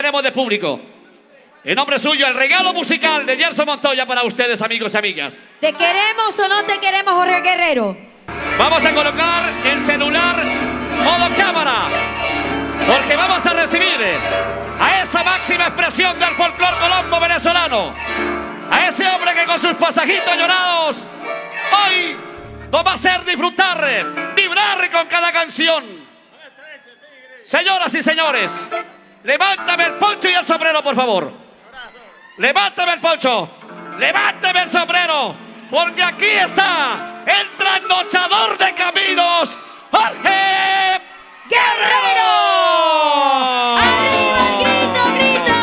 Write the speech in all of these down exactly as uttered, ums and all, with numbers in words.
Tenemos de público. En nombre suyo, el regalo musical de Gerson Montoya para ustedes, amigos y amigas. ¿Te queremos o no te queremos, Jorge Guerrero? Vamos a colocar el celular modo cámara, porque vamos a recibir a esa máxima expresión del folclor colombo venezolano, a ese hombre que con sus pasajitos llorados hoy nos va a hacer disfrutar, vibrar con cada canción. Señoras y señores, levántame el poncho y el sombrero, por favor. Levántame el poncho, levántame el sombrero, porque aquí está el trasnochador de caminos, Jorge Guerrero. ¡Arriba el grito, grito!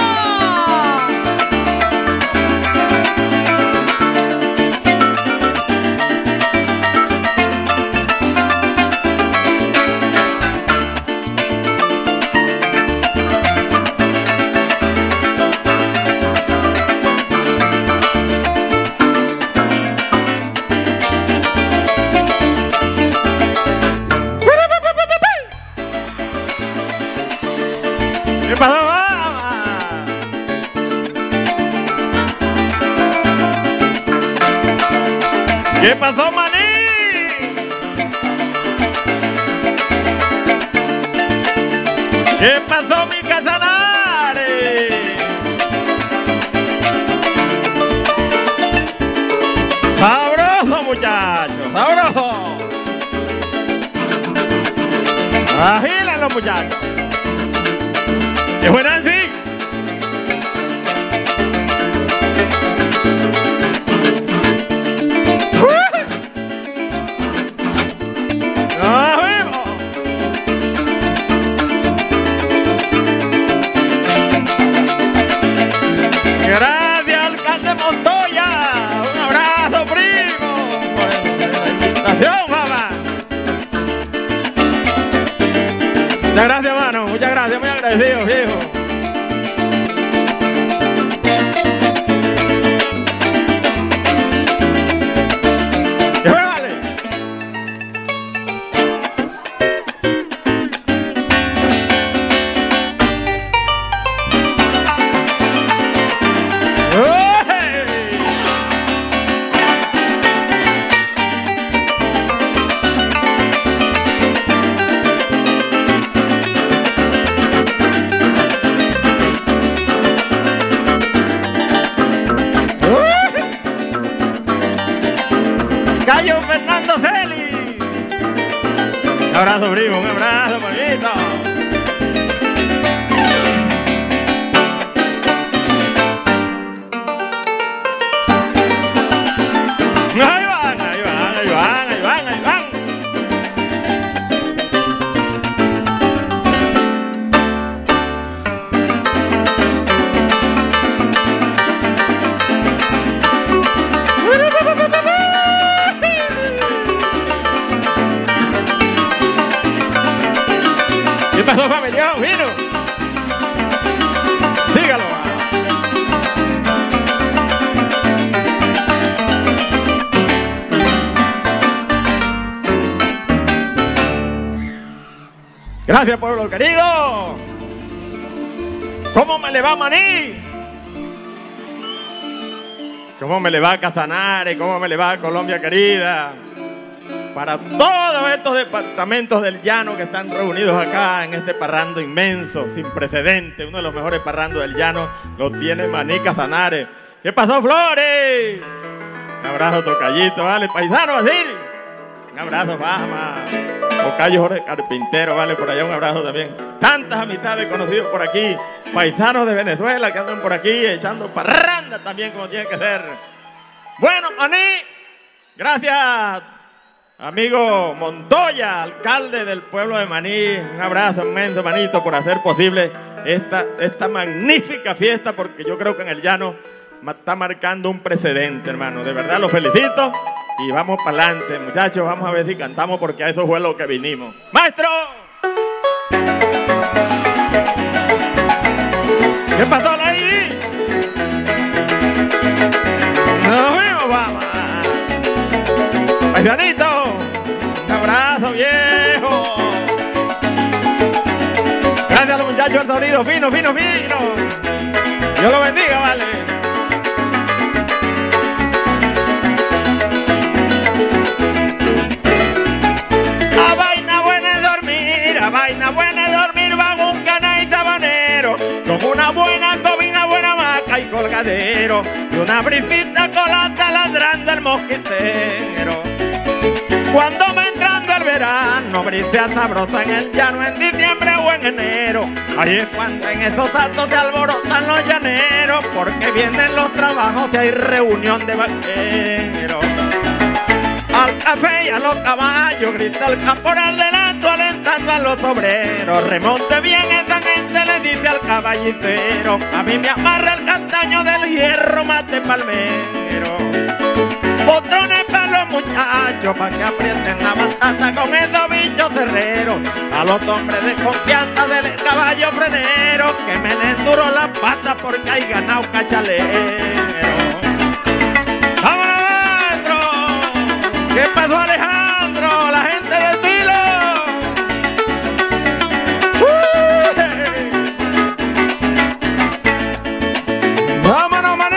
¿Qué pasó, mamá? ¿Qué pasó, maní? ¿Qué pasó, mi Casanare? Sabroso, muchachos, sabroso. Agilan los muchachos. ¿Qué fue, Nancy? ¡Nos vemos! Gracias, alcalde Montoya. Un abrazo, primo. Por la invitación, mamá. Muchas gracias, mano. Muchas gracias. Muy agradecido, viejo. ¡Que fue, vale! Cayo Fernando Celi. Un abrazo, primo, un abrazo, bonito. Ahí van, ahí van, ahí van, ahí van, ahí van. ¿Qué pasó, familia? ¡Vino! ¡Sígalo! Gracias, pueblo querido. ¿Cómo me le va, maní? ¿Cómo me le va, Casanare? ¿Cómo me le va, Colombia querida? Para todos estos departamentos del llano que están reunidos acá en este parrando inmenso, sin precedente, uno de los mejores parrandos del llano lo tiene Maní Casanare. ¿Qué pasó, Flores? Un abrazo, tocallito, vale, paisano, así. Un abrazo, Fama. Tocayo Jorge Carpintero, vale, por allá un abrazo también. Tantas amistades conocidos por aquí, paisanos de Venezuela que andan por aquí echando parranda también como tiene que ser. Bueno, Maní, gracias. Amigo Montoya, alcalde del pueblo de Maní, un abrazo inmenso, manito, por hacer posible esta, esta magnífica fiesta, porque yo creo que en el llano está marcando un precedente, hermano. De verdad, los felicito y vamos para adelante, muchachos. Vamos a ver si cantamos, porque a eso fue lo que vinimos. ¡Maestro! ¿Qué pasó, Lady? ¡Nos vemos, vamos! Paisanito, un abrazo, viejo. Gracias a los muchachos. muchachos, el sonido fino, fino, fino. Dios lo bendiga, vale. A vaina buena es dormir, a vaina buena es dormir bajo un cana y tabanero, con una buena cobija, buena vaca y colgadero, y una brisita colata ladrando el mosquitero. Cuando va entrando el verano, brisea sabrosa en el llano, en diciembre o en enero. Ahí es cuando en esos actos se alborotan los llaneros, porque vienen los trabajos y hay reunión de vaqueros. Al café y a los caballos grita el caporal del alto alentando a los obreros. Remonte bien esa gente, le dice al caballitero, a mí me amarra el castaño del hierro, mate palmero. Botones para los muchachos, para que aprieten la batata con esos bichos cerreros. A los hombres de confianza del caballo frenero, que me den duro las patas porque hay ganado cachalero. ¡Vámonos, maestro! ¿Qué pasó, Alejandro? La gente del estilo. ¡Uh! ¡Vámonos, maní!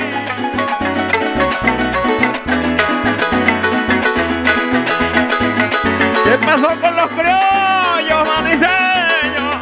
¿Qué pasó con los criollos, maniseños?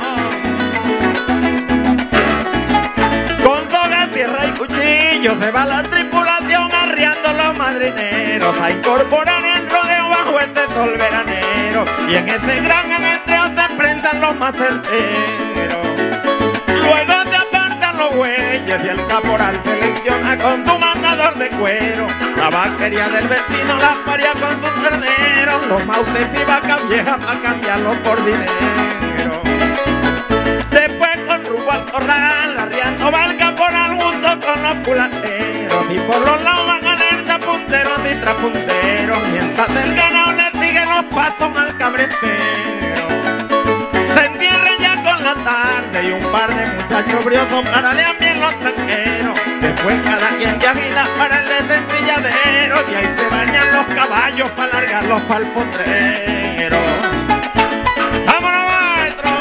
Con toda tierra y cuchillos se va la tripulación arriando los madrineros a incorporar el rodeo bajo este sol veranero, y en ese gran ajetreo se enfrentan los más certeros. Luego se apartan los bueyes y el caporal selecciona con su mandador de cuero la vaquería del vecino, la paria con sus terneros, los mautes y vacas viejas para cambiarlos por dinero. Después con rumbo al corral, arriando va el caporal junto con los culateros, y por los lados van alerta punteros y trapunteros, mientras el ganado le sigue los pasos al cabretero. Se entierran ya con la tarde y un par de muchachos briosos paralean bien los tranqueros. Después cada quien viaja para el desencilladero, y ahí se bañan los caballos para largarlos para el potrero. ¡Vámonos, maestro!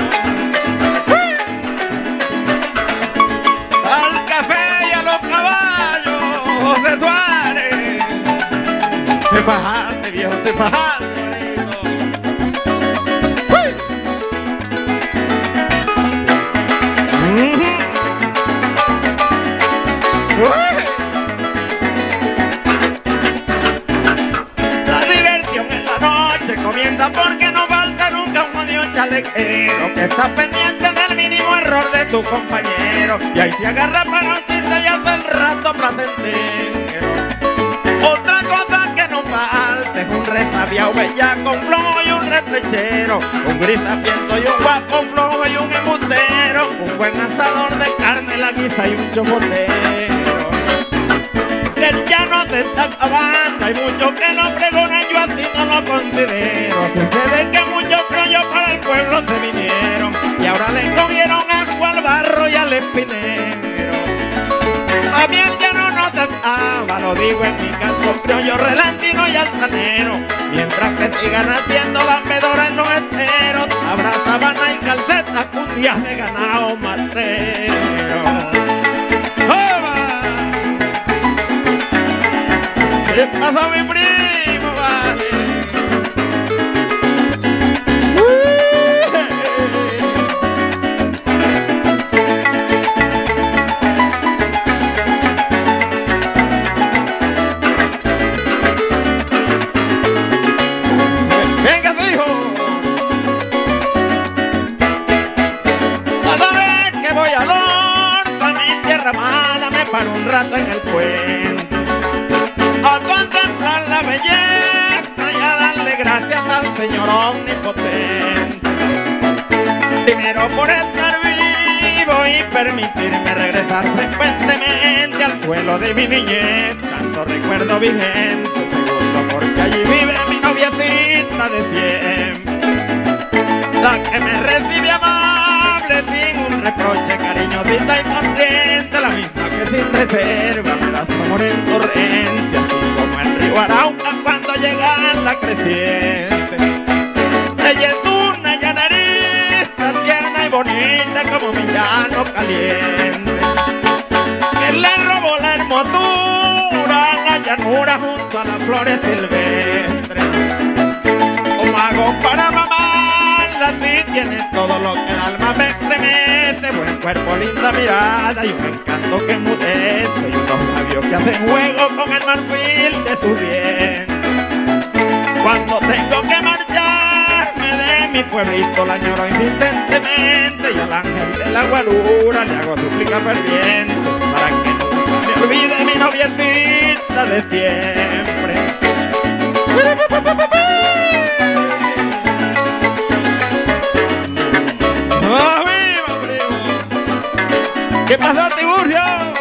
Al café y a los caballos, José Suárez. Te fajaste, viejo, te fajaste. La diversión en la noche comienza porque no falta nunca un odio chalequero que está pendiente del mínimo error de tu compañero, y ahí te agarra para un chiste y hace el rato placentero. Otra cosa que no falta es un retabiao bellaco, un flojo y un retrechero, un gris apiento y un guapo flojo y un embustero, un buen asador de carne, la guisa y un chocotero. El llano se está acabando, hay muchos que lo pregonan, yo así no lo considero. Sucede que muchos criollos para el pueblo se vinieron y ahora le cogieron agua al barro y al espinero. A mí el llano no se acaba, lo digo en mi canto criollo relantino y altanero. Mientras que sigan haciendo las medoras en los esteros, habrá sabana y calcetas, cundias de ganado matrero. ¿Qué pasa, mi primo, vale? Venga, su hijo. Cada vez que voy al norte, a mi tierra amada, me paro un rato en el puente a contemplar la belleza y a darle gracias al Señor omnipotente. Primero por estar vivo y permitirme regresar frecuentemente al suelo de mi niñez, tanto recuerdo vigente. Segundo porque allí vive mi noviecita de siempre, la que me recibe amable sin un reproche, cariñosita y sonriente, la misma que sin reserva me da su amor en torrente, como el río Arauca cuando llega la creciente. Ella es una llanerista tierna y bonita como mi llano caliente, que le robó la hermosura a la llanura junto a las flores silvestres. ¿Cómo hago para mamarla si tiene todo lo que el alma me estremece? Buen cuerpo, linda mirada y un encanto que enmudece, y unos labios que hacen juego con el marfil de su diente. Cuando tengo que marcharme de mi pueblito la añoro insistentemente, y al ángel de la guarura le hago súplica ferviente para que nunca me olvide mi noviecita de siempre. ¡Oh, viva, primo! ¿Qué pasó, Tiburcio?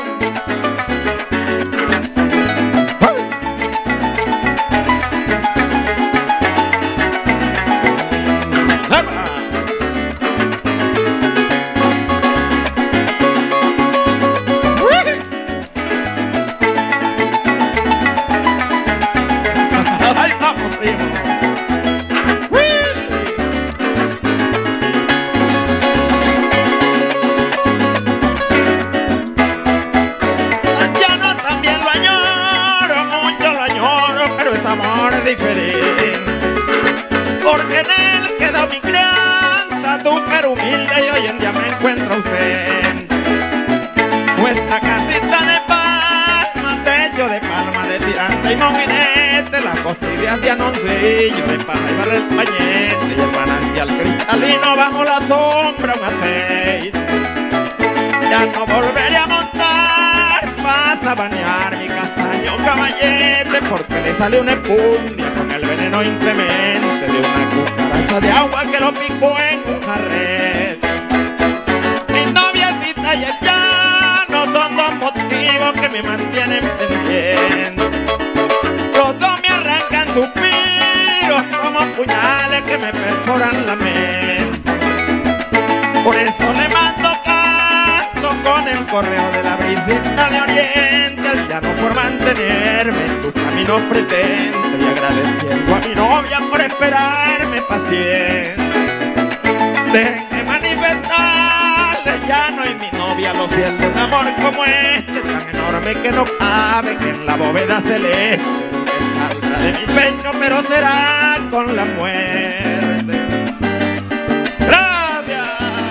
Porque en él quedó mi crianza, súper humilde, y hoy en día me encuentro ausente. Nuestra casita de palma, techo de palma, de tirante y molinete, las costillas de anoncillo, de paja y barra el pañete, y el manantial cristalino bajo la sombra un aceite. Ya no volveré a montar para bañar mi castaño caballete, porque le sale una espunia con el veneno inclemente de una cucaracha de agua que lo picó en un jarrete. Mi noviecita y el llano son dos motivos que me mantienen pendiente. Los dos me arrancan suspiros como puñales que me perforan la mente. Por eso le mando canto con el correo de la brisita de oriente, al llano por mantenerme en tus caminos presentes, y agradeciendo a mi novia por esperarme paciente. Déjenme manifestarle, llano y mi novia, lo fiel de un amor como este, tan enorme que no cabe que en la bóveda celeste, que saldrá de mi pecho, pero será con la muerte. ¡Gracias!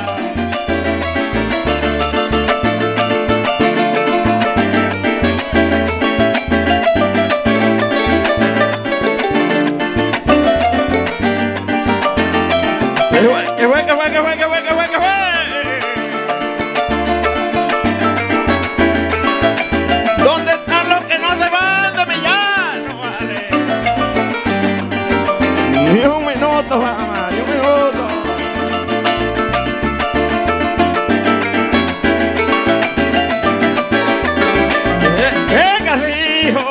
¡Qué fue, qué fue, qué fue, qué fue, qué fue, qué fue, qué fue! ¿Dónde están los que no se van de mi llano, vale? Ni un minuto, mamá, ni un minuto. ¡Venga, hijo!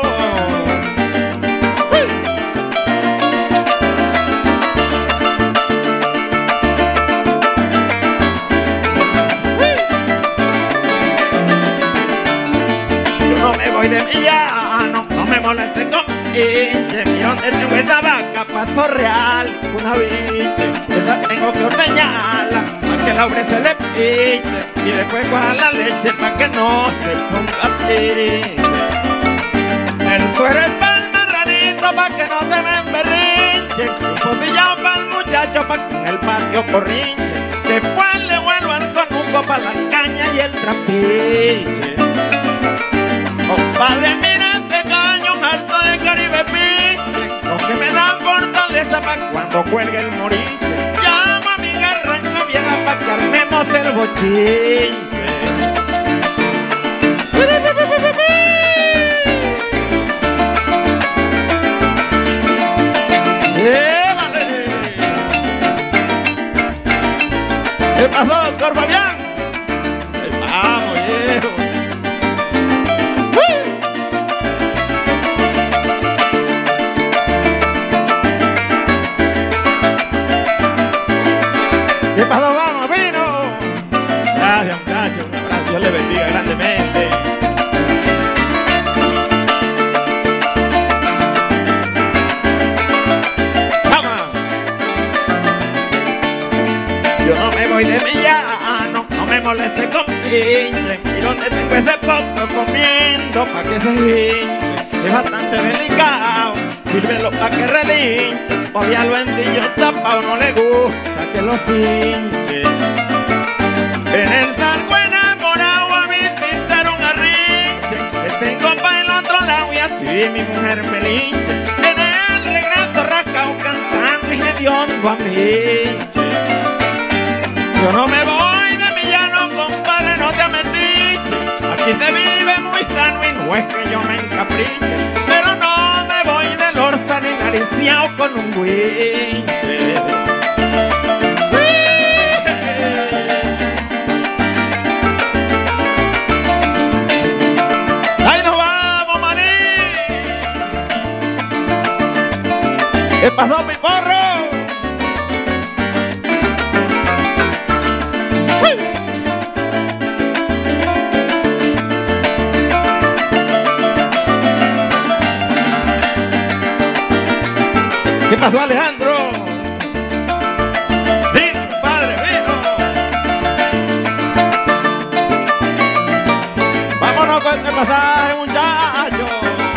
Voy de mi llano, no me moleste con quince. Mira donde tengo esta vaca, pasto real, una biche. Esta tengo que ordeñarla, para que la ubre se le piche, y después coja la leche, para que no se ponga triste. El suero es para el marranito, para que no se me emberrinche. Un pocillado para el muchacho, para que en el patio corrinche. Después le vuelvo al conuco para la caña y el trapiche. Compadre, mira este caño harto de Caribe pinche, los que me dan fortaleza pa' cuando cuelgue el morinche. Llama a mi garrancha vieja pa' que armemos el bochinche. ¡Eh, vale! ¿Qué pasó, doctor Fabián? ¡Vamos, viejo! ¿Qué pasó, vamos, vino? Gracias, muchachos. Un abrazo. Dios le bendiga grandemente. Vamos. Yo no me voy de mi llano. moleste con pinche. Y donde tengo ese poco comiendo pa' que se hinche. Es bastante delicado, sírvelo pa' que relinche. Obvialo en ti, yo tapao, no le gusta que lo pinche. En el talco enamorado a mi tintero un arrinche. Te tengo pa' el otro lado y así mi mujer me linche. En el regreso rascao cantando y hediondo a miche. Yo no me voy de mi llano, compadre, no te metiche. Aquí se vive muy sano y no es que yo me encapriche. Pero no me voy del orza ni nariciao con un guiche. ¡Ahí nos vamos, maní! ¿Qué pasó, mi porro? ¿Qué pasó, Alejandro? Vino, padre, vino. Vámonos con este pasaje, muchachos.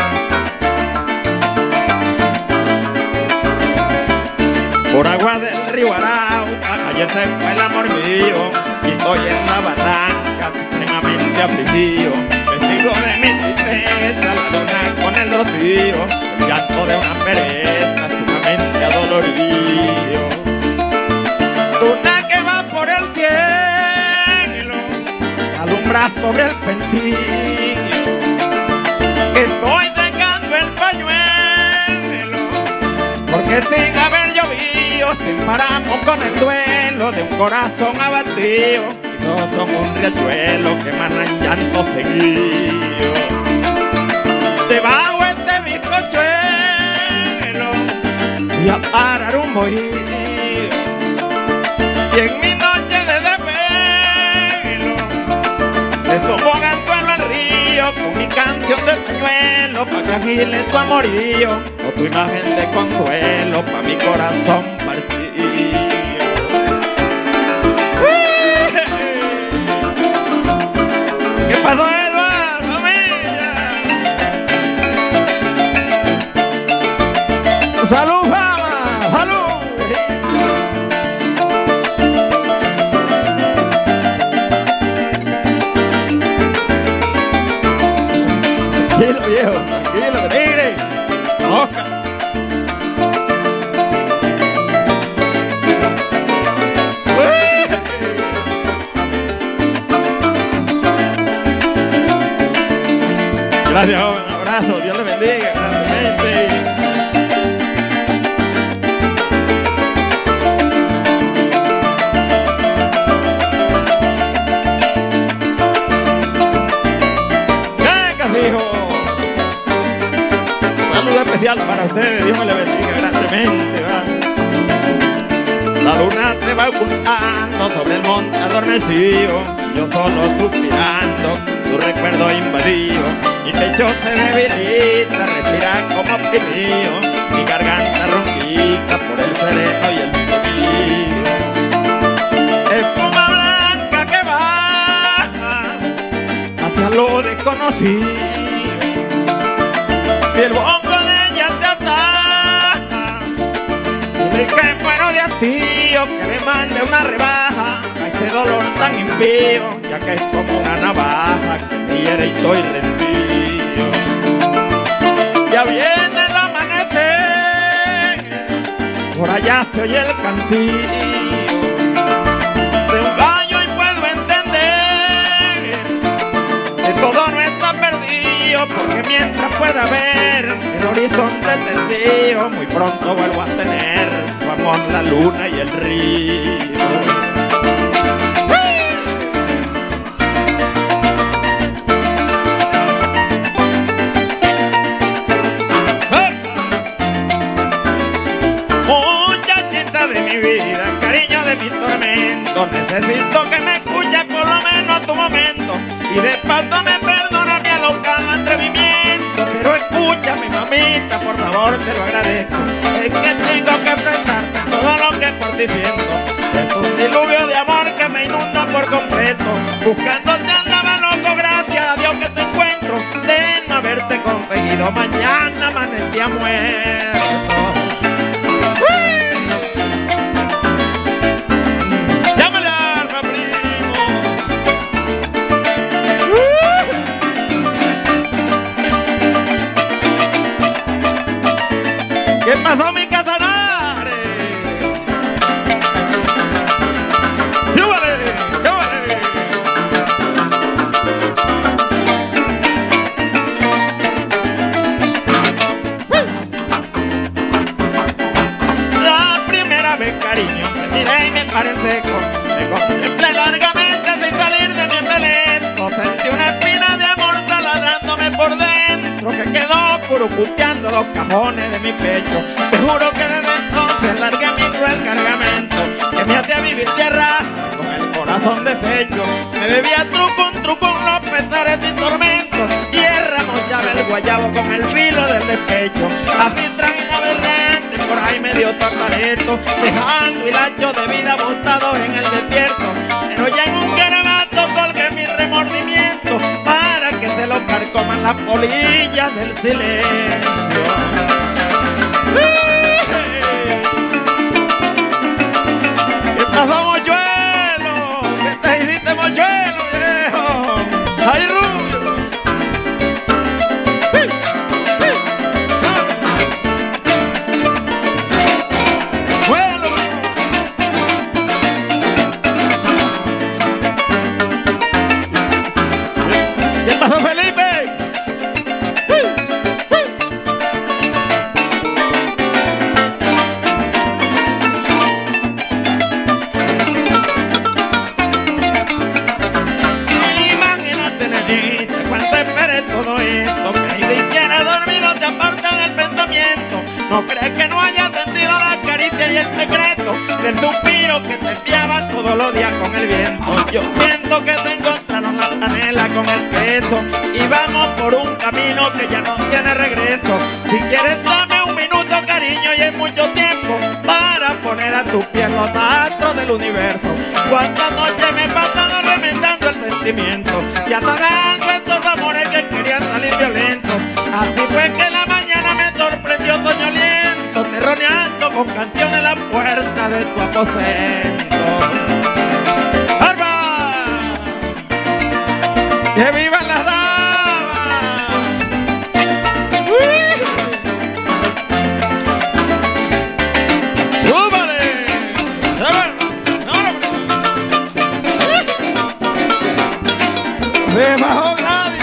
Por agua del río Arauca, ayer se fue el amor mío. Y estoy en la barranca, extremadamente afligido. Testigo de mi tristeza, la luna con el rocío. El llanto de una pereza, sumamente adolorido. Luna que va por el cielo, alumbra sobre el pentillo. Que estoy dejando el pañuelo, porque sin haber llovido, sin paramos con el duelo de un corazón abatido. Y todos son un riachuelo que emanan llanto seguido. Debajo este bizcochuelo y a parar un bohío. Y en mi noche de desvelo le sopo gantuelo al río con mi canción de pañuelo pa' que agile tu amorío o tu imagen de consuelo pa' mi corazón partido. ¿Qué pasó, Eduardo? Mira. ¡Salud, fama! ¡Salud! Tranquilo, viejo, tranquilo, tigre. Oscar. Gracias, joven. Un abrazo. Dios le bendiga grandemente. Especial para ustedes, Dios me le bendiga grandemente, ¿va? La luna te va ocultando sobre el monte adormecido, yo solo suspirando, tu recuerdo invadido, mi pecho se debilita, respira como oprimido, mi garganta ronquita por el sereno y el frío. Espuma blanca que baja hacia lo desconocido, y el bongo de ella te ataja. Dile que muero de hastío, que le mande una rebaja a este dolor tan impío, ya que es como una navaja que me hiere y estoy rendido. Ya viene el amanecer, por allá se oye el cantillo de un gallo y puedo entender que todo no está perdido, porque mientras pueda ver el horizonte tendido, muy pronto vuelvo a tener tu amor, la luna y el río. Muchachita de mi vida, cariño de mi tormento, necesito que me escuches por lo menos tu momento y de paso me perdona mi alocado atrevimiento, pero escúchame, mamita, por favor te lo agradezco, es que tengo que enfrentarte todo lo que por ti siento, es un diluvio de amor que me inunda por completo. buscándote andaba loco, gracias a Dios que te encuentro. De no haberte conseguido, mañana amanecía muerto. Llámale alma, primo. ¿Qué pasó, mi Casanare? ¡Súbale! ¡Súbale! La primera vez, cariño, me miré y me paré seco. Me contemplé largamente sin salir de mi embeleco. Sentí una espina de amor taladrándome por dentro, que quedó curucuteando los cajones de mi pecho. Te juro que desde entonces largué mi cruel cargamento, que me hacía vivir tierra con el corazón deshecho. Me bebía truco un truco los pesares y tormentos, tierra mochaba el guayabo con el filo del despecho. Así traje aberrante, por ahí me dio tatareto, dejando hilacho de vida botados en el desierto. Pero ya en un garabato colgué mi remordimiento, para que se lo carcoman las polillas del silencio. ¿Qué pasó, mochuelo? ¿Qué te hiciste, mochuelo, viejo? ¡Ay, rubio! ¡Bueno! ¿Qué pasó, Felipe? ¿No crees que no haya sentido la caricia y el secreto del suspiro que te enviaba todos los días con el viento? Yo siento que se encontraron la panela con el queso y vamos por un camino que ya no tiene regreso. Si quieres dame un minuto, cariño, y es mucho tiempo para poner a tus pies los astros del universo. Cuántas noches me he pasado remendando el sentimiento y atagando estos amores que querían salir violentos. Así fue que la mañana me sorprendió soñoliento, terroneando con canciones en la puerta de tu aposento. ¡Arba! ¡Que vivan las damas! ¡Uy! ¡Súbale! ¡Debajo Gladia!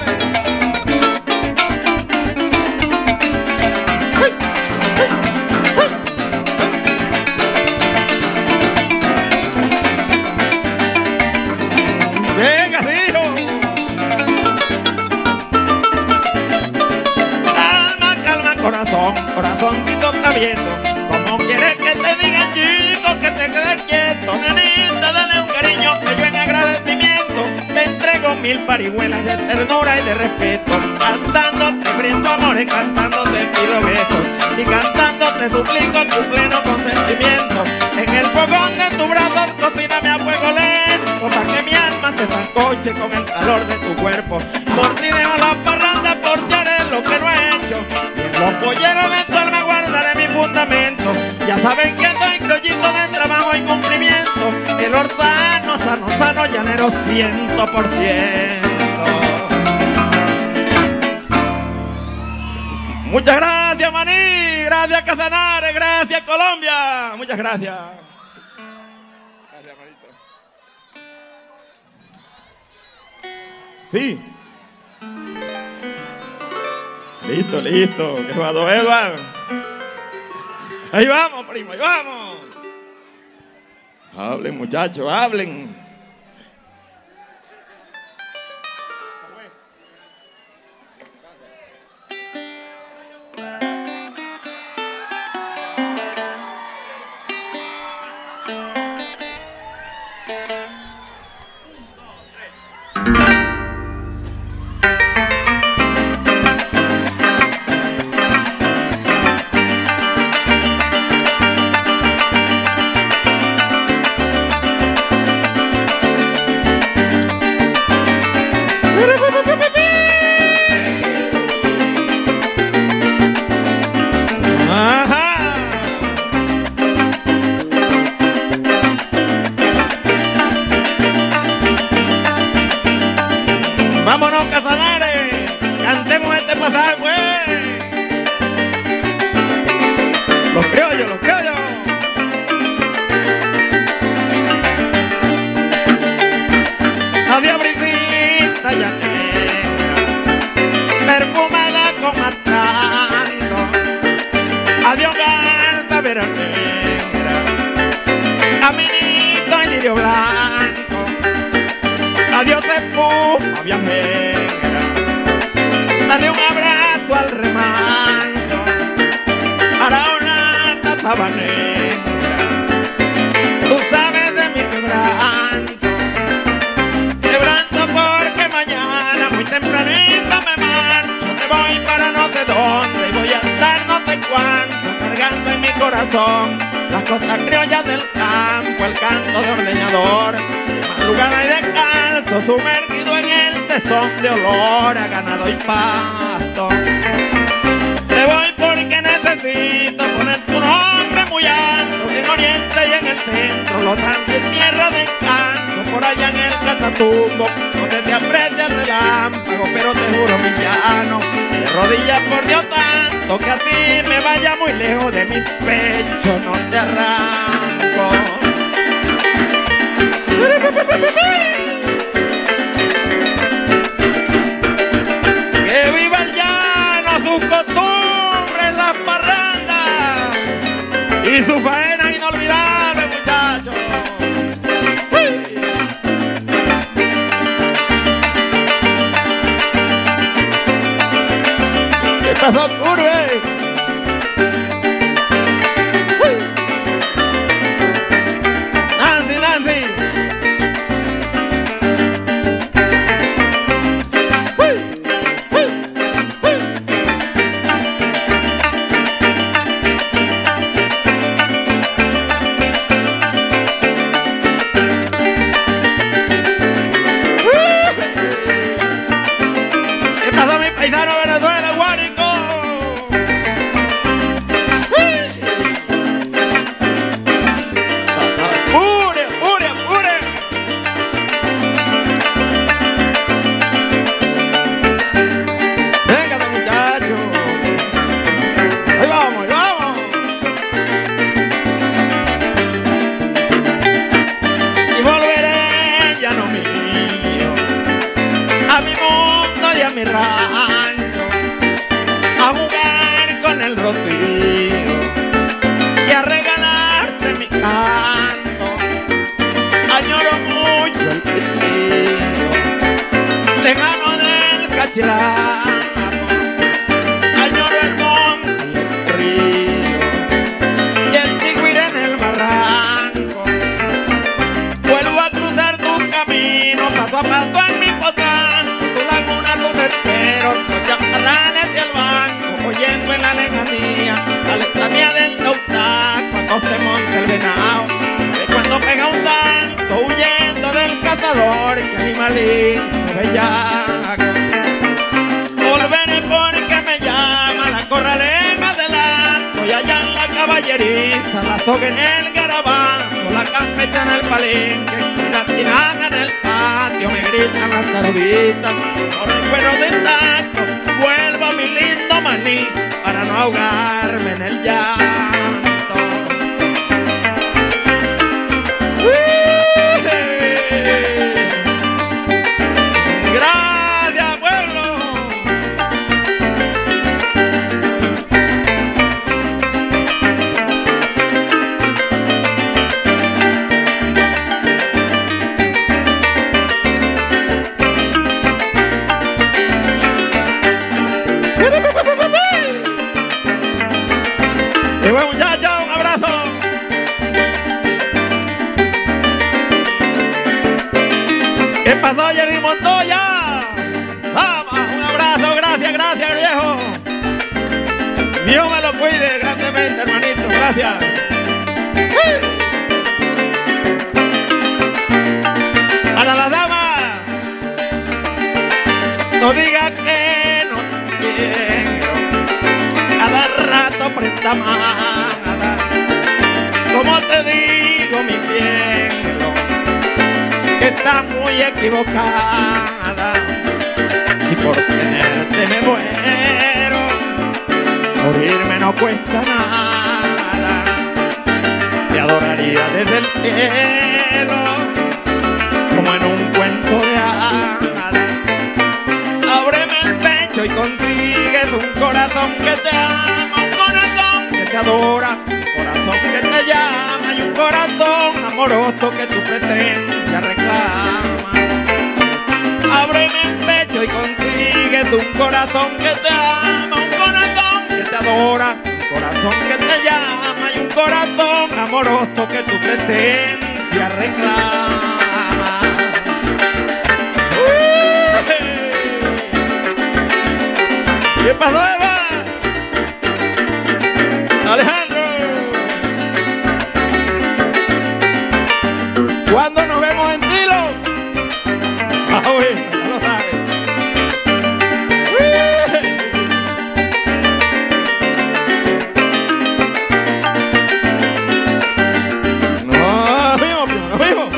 Corazón, corazoncito travieso, ¿cómo quieres que te diga, chico, que te quedes quieto? Nenita, dale un cariño que yo en agradecimiento te entrego mil parihuelas de ternura y de respeto. Cantando te brindo amores, cantando te pido besos y cantando te suplico tu pleno consentimiento. En el fogón de tu brazo cocíname a fuego lento, para que mi alma se sancoche con el calor de tu cuerpo. Por ti dejo la parranda, por ti haré lo que no he hecho. Los polleros de tu alma guardaré mi fundamento. Ya saben que soy criollito de trabajo y cumplimiento. El orzano, sano, sano, llanero ciento por ciento. Muchas gracias, maní. Gracias, Casanare. Gracias, Colombia. Muchas gracias. Gracias, manito. Sí. Listo, listo, que va, don Eduardo. Ahí vamos, primo, ahí vamos. Hablen, muchachos, hablen. Ajá. Vámonos, Casanares, cantemos este pasaje, pues. Los criollos, los criollos. Adiós, brisita llanera, perfumada como atrando. Adiós, garza veranera, caminito en lirio blanco. Adiós, espuma viajera, dale un abrazo al remanso para una taza negra. Tú sabes de mi quebranto, quebranto porque mañana muy tempranito me marcho. Me voy para no sé dónde y voy a estar no sé cuánto, cargando en mi corazón las cosas criollas del campo, el canto de ordeñador, de madrugada y descalzo, sumergido en el tesón de olor a ganado y pasto. Te voy porque necesito poner tu nombre muy alto, en oriente y en el centro, los Andes en tierra de encanto, por allá en el Catatumbo, donde te aprecia el relámpago, pero te juro, villano, de rodillas por Dios santo, que a ti me vaya muy lejos de mi pecho, no te arranco. Que viva el llano, sus costumbres, las parrandas y su faena inolvidable, muchachos. ¿Qué pasó, Curve? Nancy, Nancy. ¿Qué pasó, mi paisano Venezuela, Guárico? ¡Pure, pure, pure! Véngate, muchachos. Ahí vamos, ahí vamos. Y volveré, ya no mío, a mi mundo y a mi rancho, a jugar con el rocío y a regalarte mi canto. Añoro mucho el pitillo, lejano del Cachilamo, añoro el monte y el río y el chigüire en el barranco. Vuelvo a cruzar tu camino, paso a paso en mi potán, tu laguna, tu espero, los chaparranes y el banco, oyendo en la lejanía la letanía del Tautaco, cuando se monta el venado, que cuando pega un salto, huyendo del cazador, que animalito bellaco. Volveré porque me llama la corraleja del alto, y allá en la caballeriza, la soga en el garabato, la campecha en el palenque, y la tinaja en el patio, me gritan las tarobitas, por el cuero de tacto, vuelvo a mi lindo maní, para no ahogarme en el llanto. ¡Uy! Gracias, pueblo. Y bueno, muchachos, un abrazo. ¿Qué pasó, Jerry Montoya? Vamos, un abrazo, gracias, gracias, viejo. Dios me lo cuide grandemente, hermanito, gracias. Para las damas. No digas que no te quiero, cada rato presta amada. Como te digo, mi cielo, que estás muy equivocada. Si por tenerte me muero, morirme no cuesta nada. Te adoraría desde el cielo, como en un cuento de hadas. Ábreme el pecho y consigues un corazón que te ama, un corazón que te adora, un corazón que te llama y un corazón amoroso que tu presencia reclama. Ábreme el pecho y consigues un corazón que te ama, un corazón que te adora, un corazón que te llama y un corazón amoroso que tu presencia reclama. ¿Qué pasó, Eva? Alejandro, ¿cuándo nos vemos en Tilo? Ah, bueno, no lo sabes. Nos vimos, primo, nos vimos.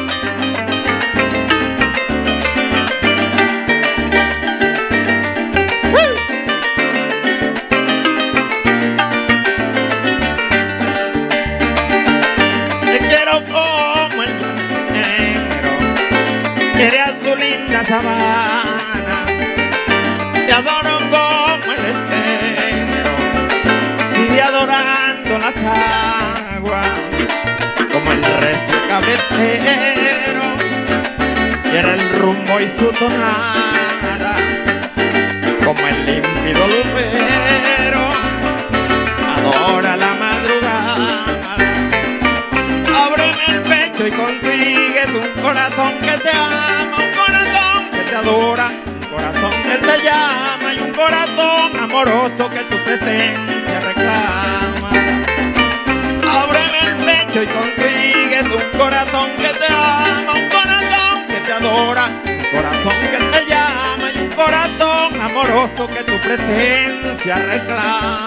Sabana, te adoro como el estero, vive adorando las aguas, como el recio cabecero, quiere el rumbo y su tonada, como el límpido lucero, adora la madrugada. Ábreme el pecho y consigues un corazón que te ama, un corazón que te adora, un corazón que te llama y un corazón amoroso que tu presencia reclama. Ábreme el pecho y consigues un corazón que te ama, un corazón que te adora, un corazón que te llama y un corazón amoroso que tu presencia reclama.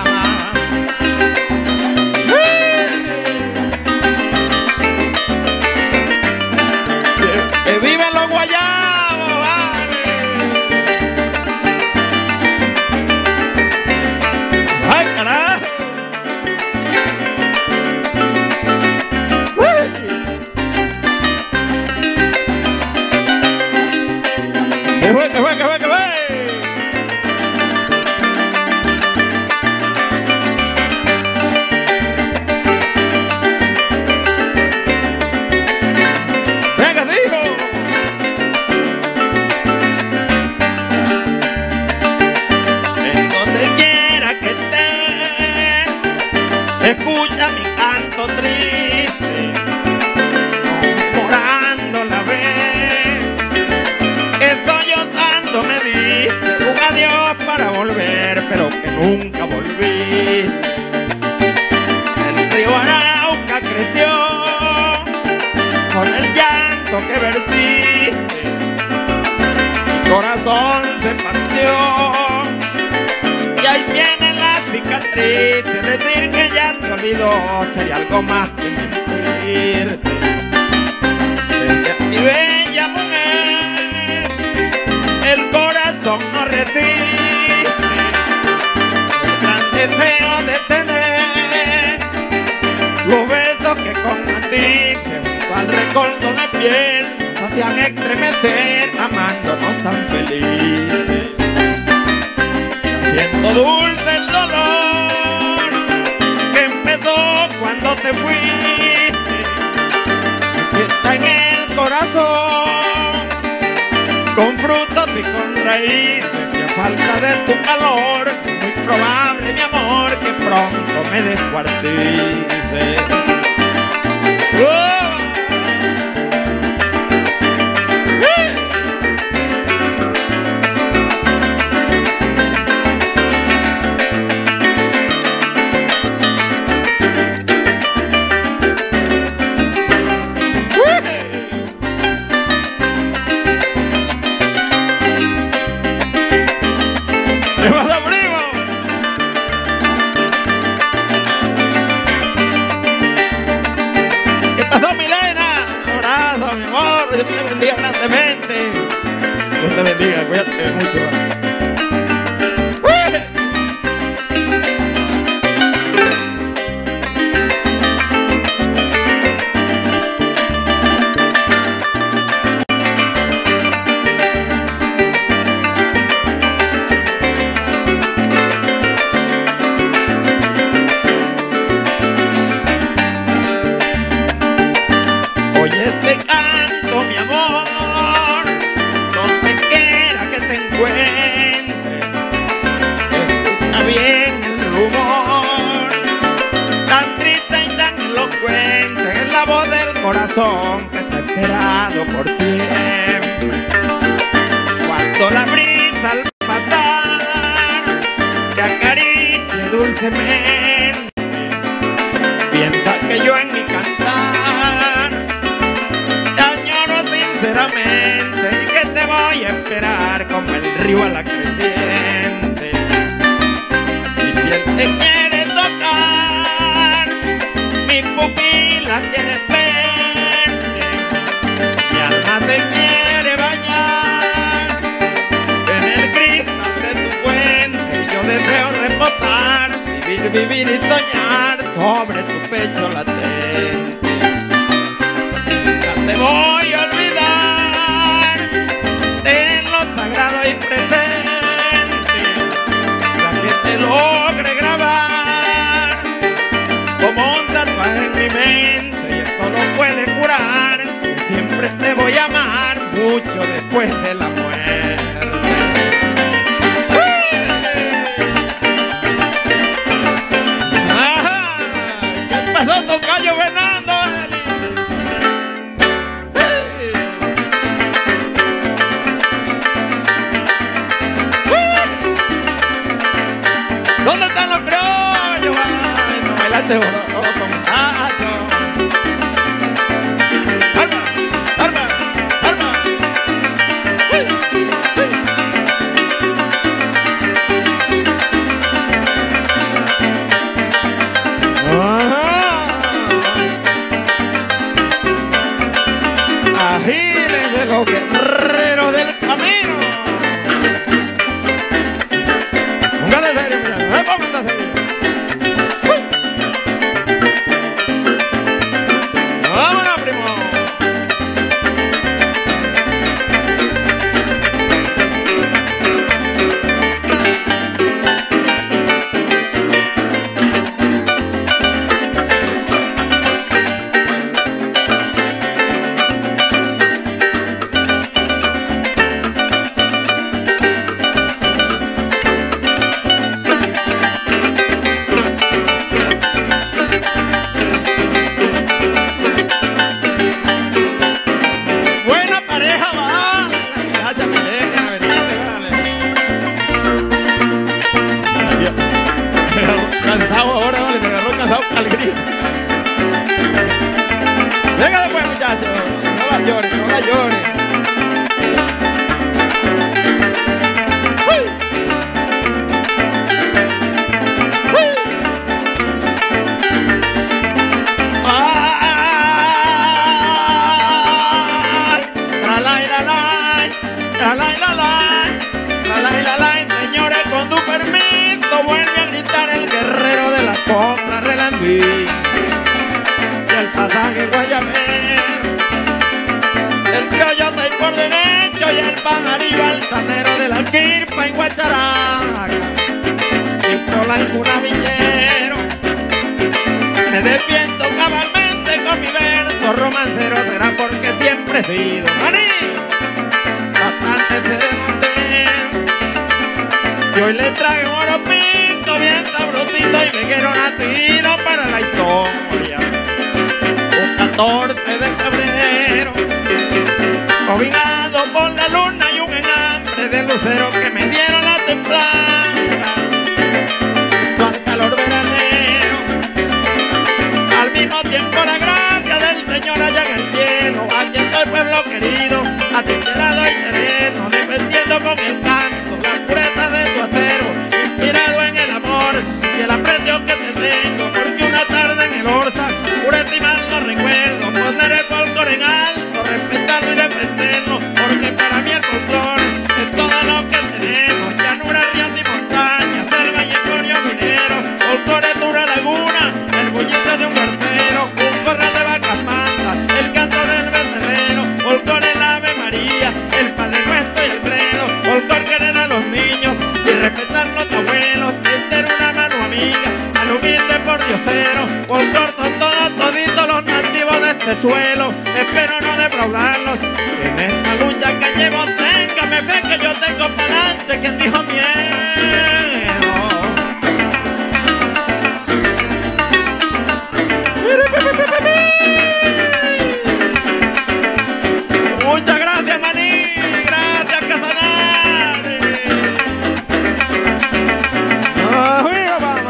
Que viven los guayabos, vale. Ay, carajo. Que fue, que fue, que fue, que fue. Escucha mi canto triste, conmemorando la vez que estoy llorando, me diste un adiós para volver, pero que nunca volviste. El río Arauca creció con el llanto que vertiste, mi corazón se partió y ahí viene la cicatriz de decir que ya te olvidó, sería algo más que mentirte. Bella y bella mujer, el corazón no resiste el gran deseo de tener los besos que compartiste junto al recordo de piel nos hacían estremecer, amándonos tan felices. Siento dulce el dolor que empezó cuando te fuiste, que está en el corazón, con frutos y con raíces, que a falta de tu calor, es muy probable, mi amor, que pronto me descuartices. ¡Oh! ¿Qué pasa, primo? ¿Qué pasó, Milena? Un abrazo, mi amor. Dios te bendiga grandemente. Dios te bendiga, cuídate mucho. Corazón que está esperado por tiempo. Cuando la brisa al pasar te acaricie dulcemente, piensa que yo en mi cantar te añoro sinceramente y que te voy a esperar como el río a la creciente. Y si él te quiere tocar, mi pupila tiene fe. Te quiere bañar en el cristal de tu fuente. Yo deseo reposar, vivir, vivir y soñar sobre tu pecho latente. Ya te voy a olvidar de lo sagrado y presente, ya que te logre grabar como un tatuaje en mi mente. Y esto no puede curar, siempre te voy a amar mucho después de la muerte. ¡Ajá! ¿Qué pasó, tocayo Fernando? ¿Dónde están los criollos? Ay, no bailaste con muchachos. Los guerreros del camino. Póngale serio, mira, póngale serio. Vámonos, primo. Cansado ahora, vale, me agarró cansado al grito. Venga después, muchachos. No la llores, no la llores. Señores, con tu permiso, vuelve a gritar el guerrero de la copla relambí y el pasaje guayabero, el criollo está ahí por derecho y el pajarillo altanero de la quirpa en Guacharaca, pistola en cunavillero. Me defiendo cabalmente con mi verso romancero, será porque siempre he sido maní bastante sedentero. Y hoy le traigo un oropito bien sabrosito y veguero nacido para la historia. Un catorce de febrero, cobijado por la luna y un enjambre de lucero que me dieron la templanza, al calor veranero. Al mismo tiempo la gracia del Señor allá en el cielo. Aquí estoy, pueblo querido, atrincherado y sereno, defendiendo con el canto la pureza de tu acero este suelo, espero no defraudarlos. En esta lucha que llevo, téngame fe que yo tengo para adelante, quien dijo miedo. Muchas gracias, maní, gracias, Casanare. ¡Ah, viva, mamá!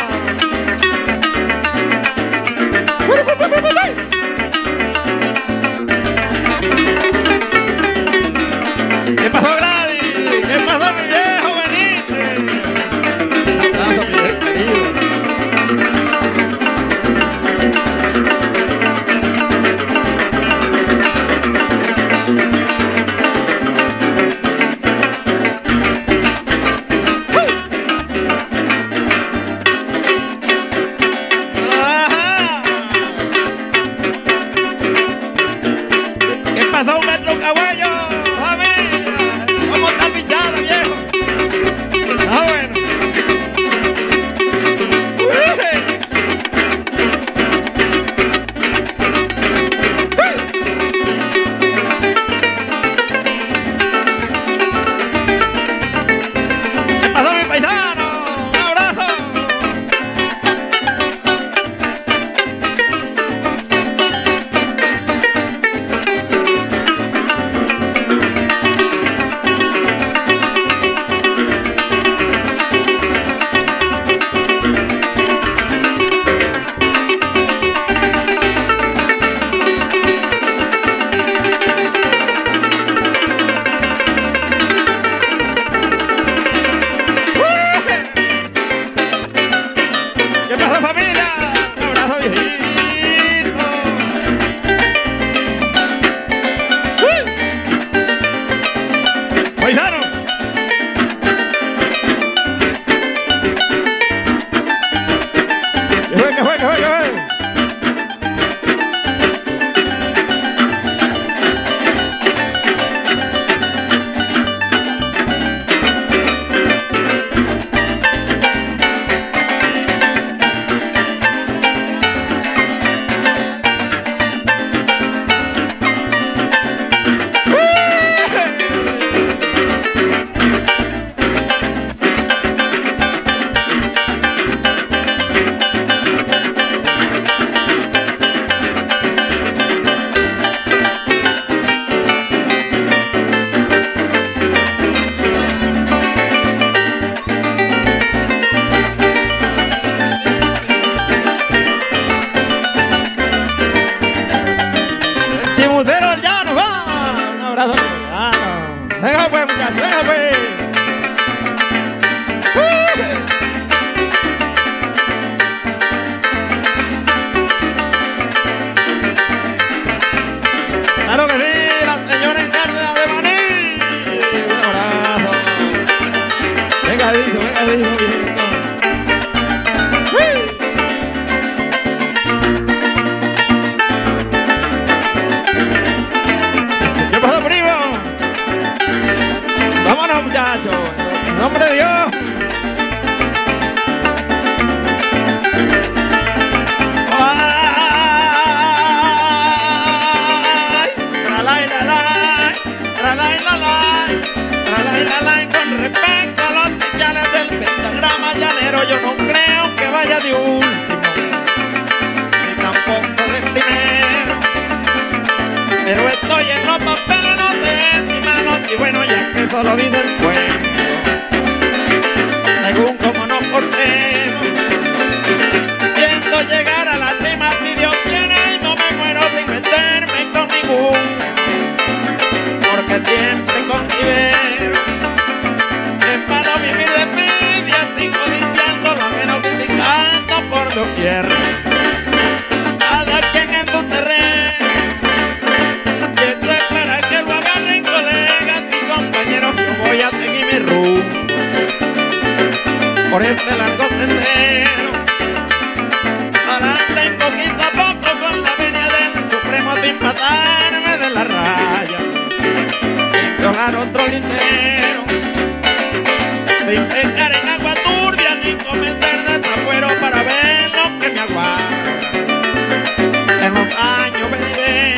¿Qué pasó, Gladys? ¿Qué pasó, mi viejo? Veniste. Un abrazo, mi viejo querido. Pasó un metro caballo, familia. ¿Cómo está pichada, viejo? Ah, bueno. ¿Qué pasó, mi paisano? Un abrazo. Familia, un abrazo, viejito. Paisano. Que fue, que fue, que fue, que fue. Chimutero ya nos va. Un abrazo. Ah, no. Venga pues, muchachos, venga pues. Claro que sí, la señora interna de Maní. Un abrazo. Venga, dijo, venga, dijo, viejito. ¿Qué pasó, primo? Vámonos, muchachos. En nombre de Dios. Con respecto a los tichales del pentagrama llanero, yo no creo que vaya de último, ni tampoco de primero, pero estoy en los papeles, no de mi mano, y bueno, ya que eso lo dice el cuento, según como nos portemos, siento llegar a la cima si Dios quiere, y no me muero sin meterme con ninguno, porque siempre considero que para vivir de envidia estoy codiciando lo menos criticando por doquier. Cada quien en su terreno, y esto es para que lo agarren colegas y compañeros, yo voy a seguir mi rumbo por este largo sendero, adelante y poquito a poco con la venia del Supremo sin pasarme de la raya, sin violar otro lindero, sin pescar en agua turbia ni cometer desafuero para ver lo que me aguarda en los años venideros.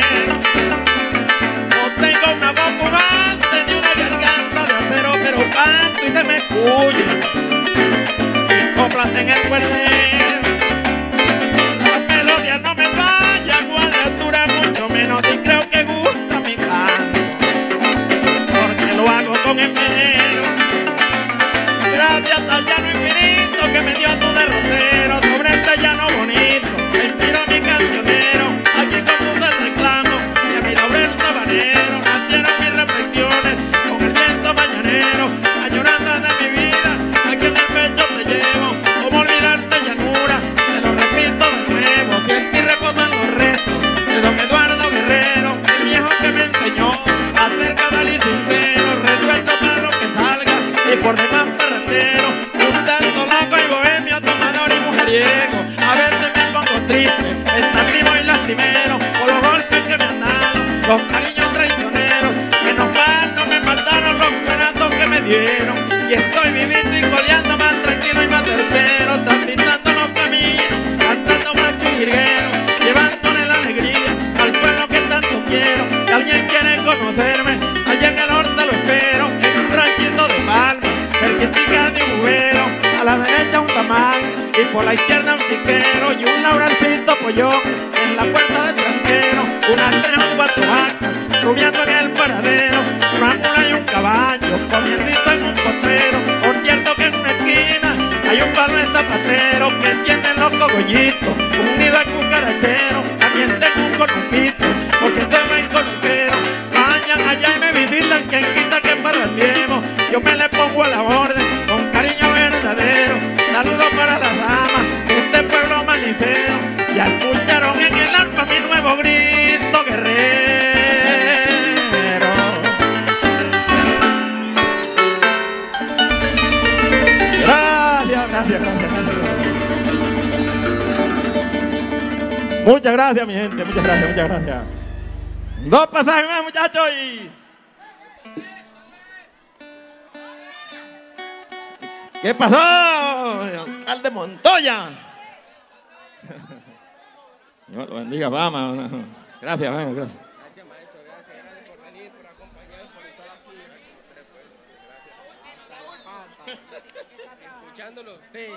canto y se me escucha mis coplas en el cuerdero. Las melodías no me fallan, cuadratura mucho menos, y creo que gusta mi canto, porque lo hago con empeño. Gracias al llano infinito que me dio tu derrotero, sobre este llano bonito me inspiró mi cancionero. Aquí compuso el reclamo de mi laurel sabanero, nacieron mis reflexiones con el viento mañanero, añorando de mi vida, aquí en el pecho te llevo. Cómo olvidarte llanura, te lo repito de nuevo, que en ti reposan los restos de don Eduardo Guerrero, el viejo que me enseñó acerca del Isintero, resuelto para lo que salga y por demás parrandero, un tanto loco y bohemio, tomador y mujeriego. A veces me pongo triste, estativo y lastimero, por los golpes que me han dado, los cariños traicioneros, que no mal no me mataron los cuerazos que me dieron. Y estoy viviendo y coleando más tranquilo y más certero, transitando los caminos, cantando más que un jilguero, llevándole la alegría al pueblo que tanto quiero. Si alguien quiere conocerme, allá en el norte lo espero, en un ranchito de palma, cerquitica de un ubero, a la derecha un tamal y por la izquierda un chiquero, y un laurelcito pollón en la puerta del tranquero, unas tres o cuatro vacas rubiando en el paradero, una mula y un caballo comiendito en un potrero. Por cierto que en una esquina hay un palo de zapatero que tiene los cogollitos, un nido de cucarachero. También tengo un conujito porque soy buen conuquero. Vayan allá y me visitan, quien quita que parrandiemos, yo me le pongo a la orden con cariño verdadero. Saludos para las damas de este pueblo manifero, ya escucharon en el alma mi nuevo grito guerrero. Gracias, gracias, gracias, gracias. Muchas gracias, mi gente, muchas gracias, muchas gracias. Dos pasajes más, muchachos, y... ¿qué pasó, alcalde Montoya? Dios lo bendiga, vamos. Gracias, vamos, gracias. Gracias, maestro, gracias, gracias por venir, por acompañarnos, por estar aquí. Gracias. Escuchándolo usted.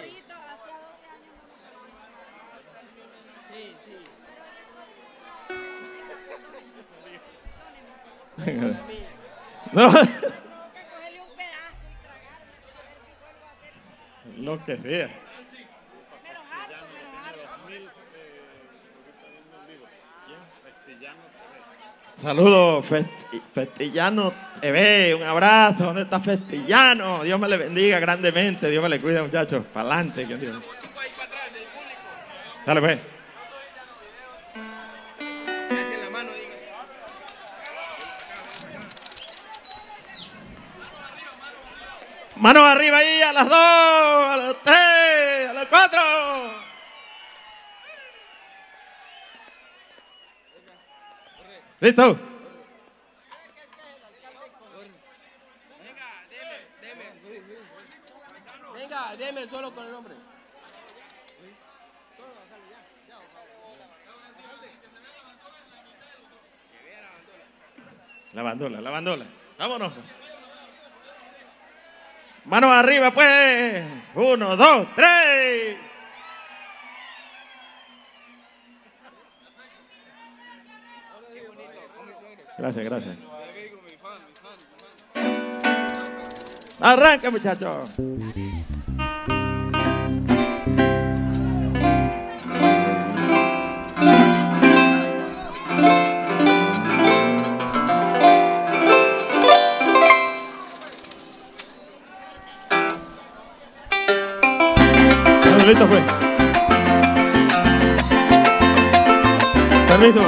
Sí, sí. No. Lo que sea. Saludos, Festi Festillano T V, un abrazo. ¿Dónde está Festillano? Dios me le bendiga grandemente, Dios me le cuide, muchachos. Para adelante. Dale, pues. Manos arriba ahí, a las dos, a las tres, a las cuatro. ¿Listo? Venga, deme, deme. Venga, deme solo con el nombre. La bandola, la bandola. Vámonos. Manos arriba, pues. Uno, dos, tres. Gracias, gracias. Arranca, muchachos. Listo, pues. Permiso.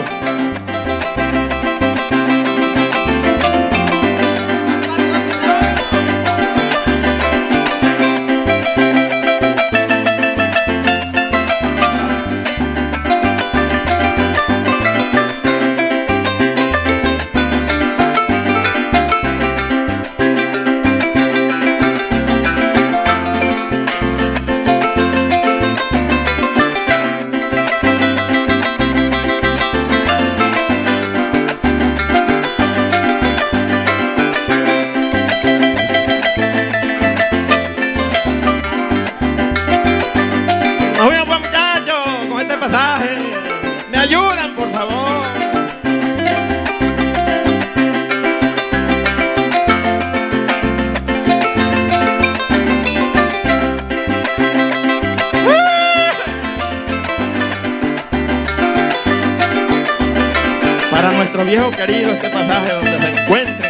nuestros viejos queridos este pasaje donde se encuentren.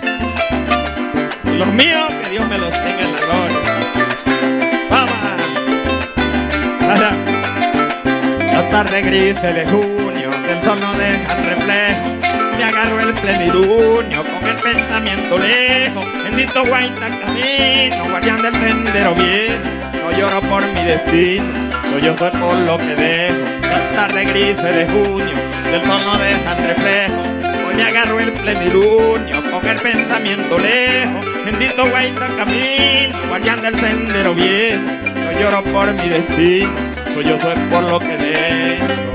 Los míos, que Dios me los tenga en la gloria. Vamos. Allá. La tarde gris de junio, del sol no deja reflejo. Me agarro el plenilunio con el pensamiento lejos. Bendito Guaita camino, guardián del sendero bien. No lloro por mi destino, no yo soy por lo que dejo. La tarde gris de junio, del sol no dejan reflejo. Hoy me agarro el plenilunio con el pensamiento lejos. Bendito Guaita camino, guardián del sendero bien. No lloro por mi destino, no yo soy por lo que dejo.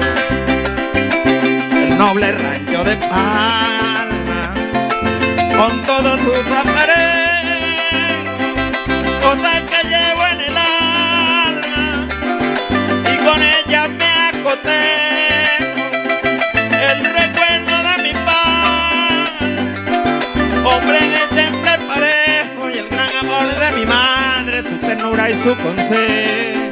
El noble rancho de Palma, con todos sus aparejos, cosas que llevo en el alma, y con ellas me acotejo. El recuerdo de mi padre, hombre de temple parejo, y el gran amor de mi madre, su ternura y su consejo.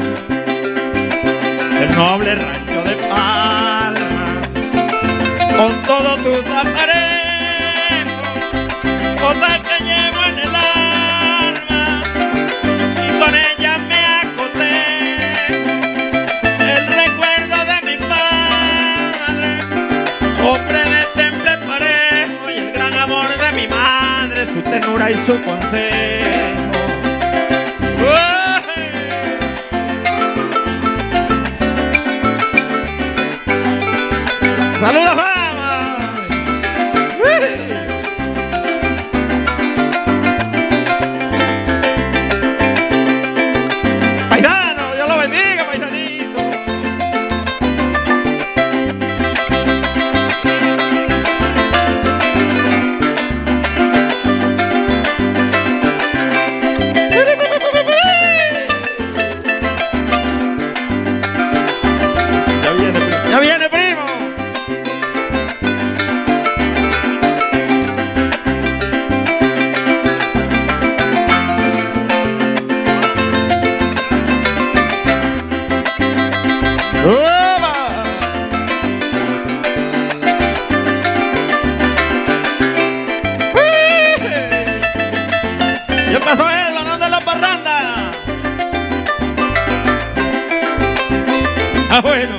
El noble rancho de Palma, con todos tus aparejos, cosas que llevo en el alma, y con ellas me acotejo. El recuerdo de mi padre, hombre de temple parejo, y el gran amor de mi madre, su ternura y su consejo. ¡Saludos, fama! Paisano, Dios lo bendiga, paisanito. Ya viene, primo. Ya viene, primo. ¿Qué pasó eso? ¿Dónde es la parranda? Ah, bueno.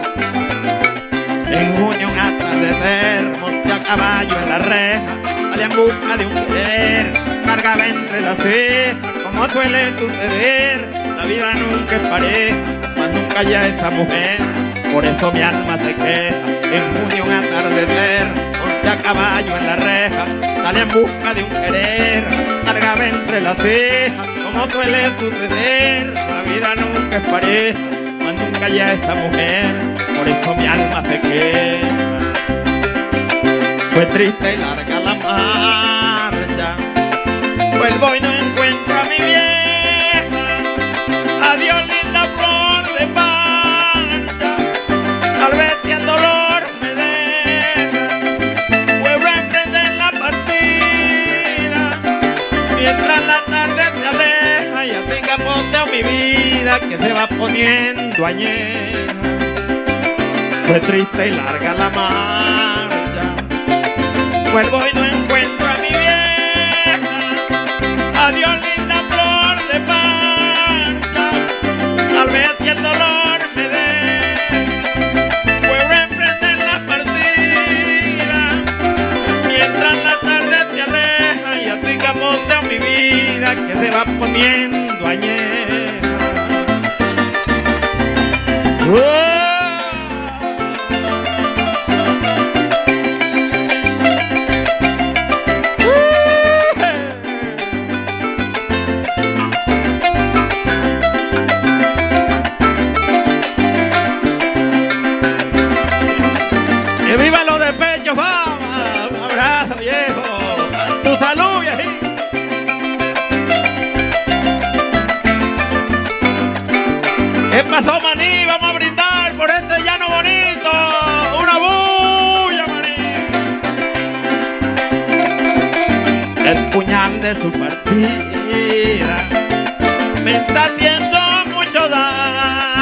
En junio un atardecer, monté a caballo en la reja, salí en busca de un querer, cargaba entre las cejas, como suele suceder. La vida nunca es pareja, mas nunca ya esa mujer, por eso mi alma se queja. En junio un atardecer, monté a caballo en la reja, salí en busca de un querer, cargaba entre las cejas, como suele suceder. La vida nunca es pareja, mas nunca ya esa mujer, por eso mi alma se quema. Fue triste y larga la marcha, vuelvo y no encuentro a mi vieja. Adiós, linda flor de parcha, tal vez si el dolor me deja, vuelvo a emprender la partida, mientras la tarde se aleja y así capoteo mi vida que se va poniendo añeja. Fue triste y larga la marcha, vuelvo y no encuentro a mi vieja. Adiós, linda flor de parcha, tal vez si el dolor me deja, vuelvo a emprender la partida, mientras la tarde se aleja y así capoteo mi vida que se va poniendo añeja. ¡Oh! ¡Que viva los de pecho, fama! Un abrazo, viejo. ¡Tu salud, viejito! ¿Qué pasó, maní? Vamos a brindar por este llano bonito. ¡Una bulla, maní! El puñal de su partida me está haciendo mucho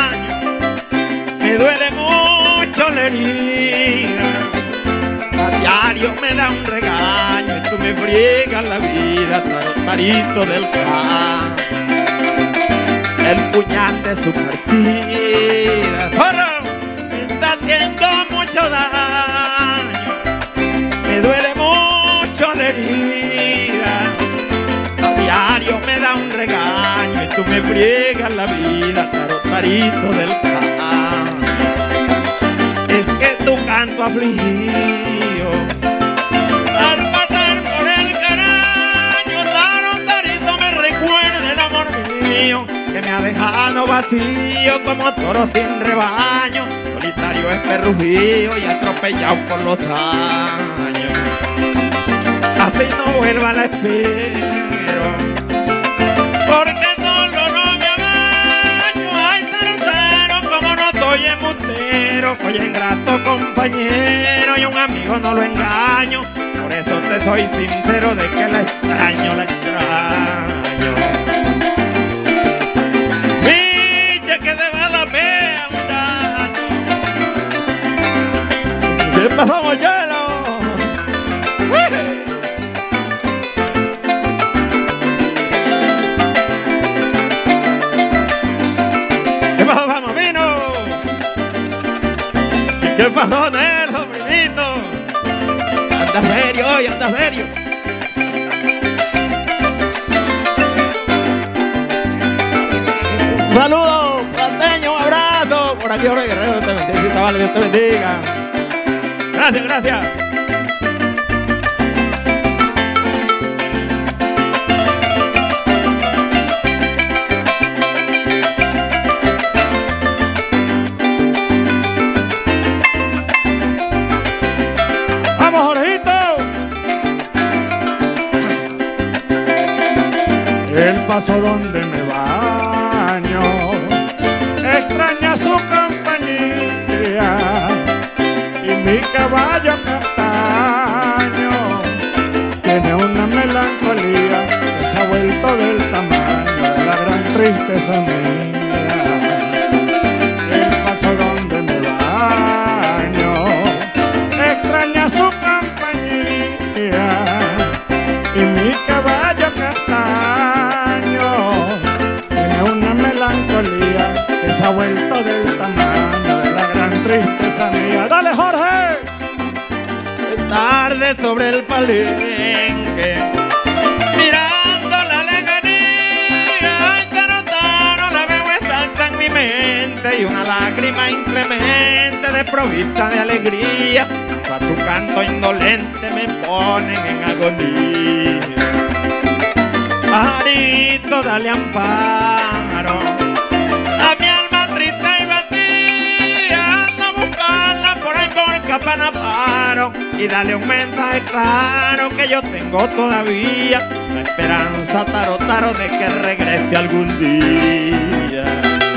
daño. Me duele mucho la herida. diario me da un regaño y tú me friegas la vida, tarotarito del can. El puñal de su partida, ¡porro!, me está haciendo mucho daño, me duele mucho la herida. A diario me da un regaño y tú me friegas la vida, tarotarito del can. Es que tu canto afligido al pasar por el caraño, tarotarito me recuerda el amor mío que me ha dejado vacío como toro sin rebaño, solitario esperrujío y atropellado por los años. Así no vuelva la espero, porque solo no me amaño. Ay, tarotero, como no estoy embustero, soy ingrato compañero y un amigo no lo engaño. Por eso te soy sincero de que la extraño, la extraño. Villa que te va la pea, muchacho. ¿Qué pasó, Mochelo? ¿Qué pasó, vamos, vino? ¿Qué pasó, Nelson, primito? Anda serio hoy, anda serio. Un saludo, plateño, un abrazo. Por aquí, Jorge Guerrero, Dios te bendiga, vale, Dios te bendiga. Gracias, gracias. ¡Vamos, Jorgito! El paso donde me baño extraña su compañía y mi caballo castaño tiene una melancolía que se ha vuelto del tamaño de la gran tristeza mía. El paso donde me baño extraña su compañía y mi caballo castaño tiene una melancolía que se ha vuelto del tamaño de la gran tristeza mía. ¡Dale, Jorge! Es tarde sobre el palenque, mirando la lejanía. Ay, tarotano, la veo exacta en mi mente y una lágrima inclemente desprovista de alegría. A tu canto indolente me ponen en agonía. Pajarito, dale amparo a mi alma triste y vacía. Anda a buscarla por ahí por Capanaparo y dale un mensaje claro que yo tengo todavía la esperanza, tarotaro, de que regrese algún día.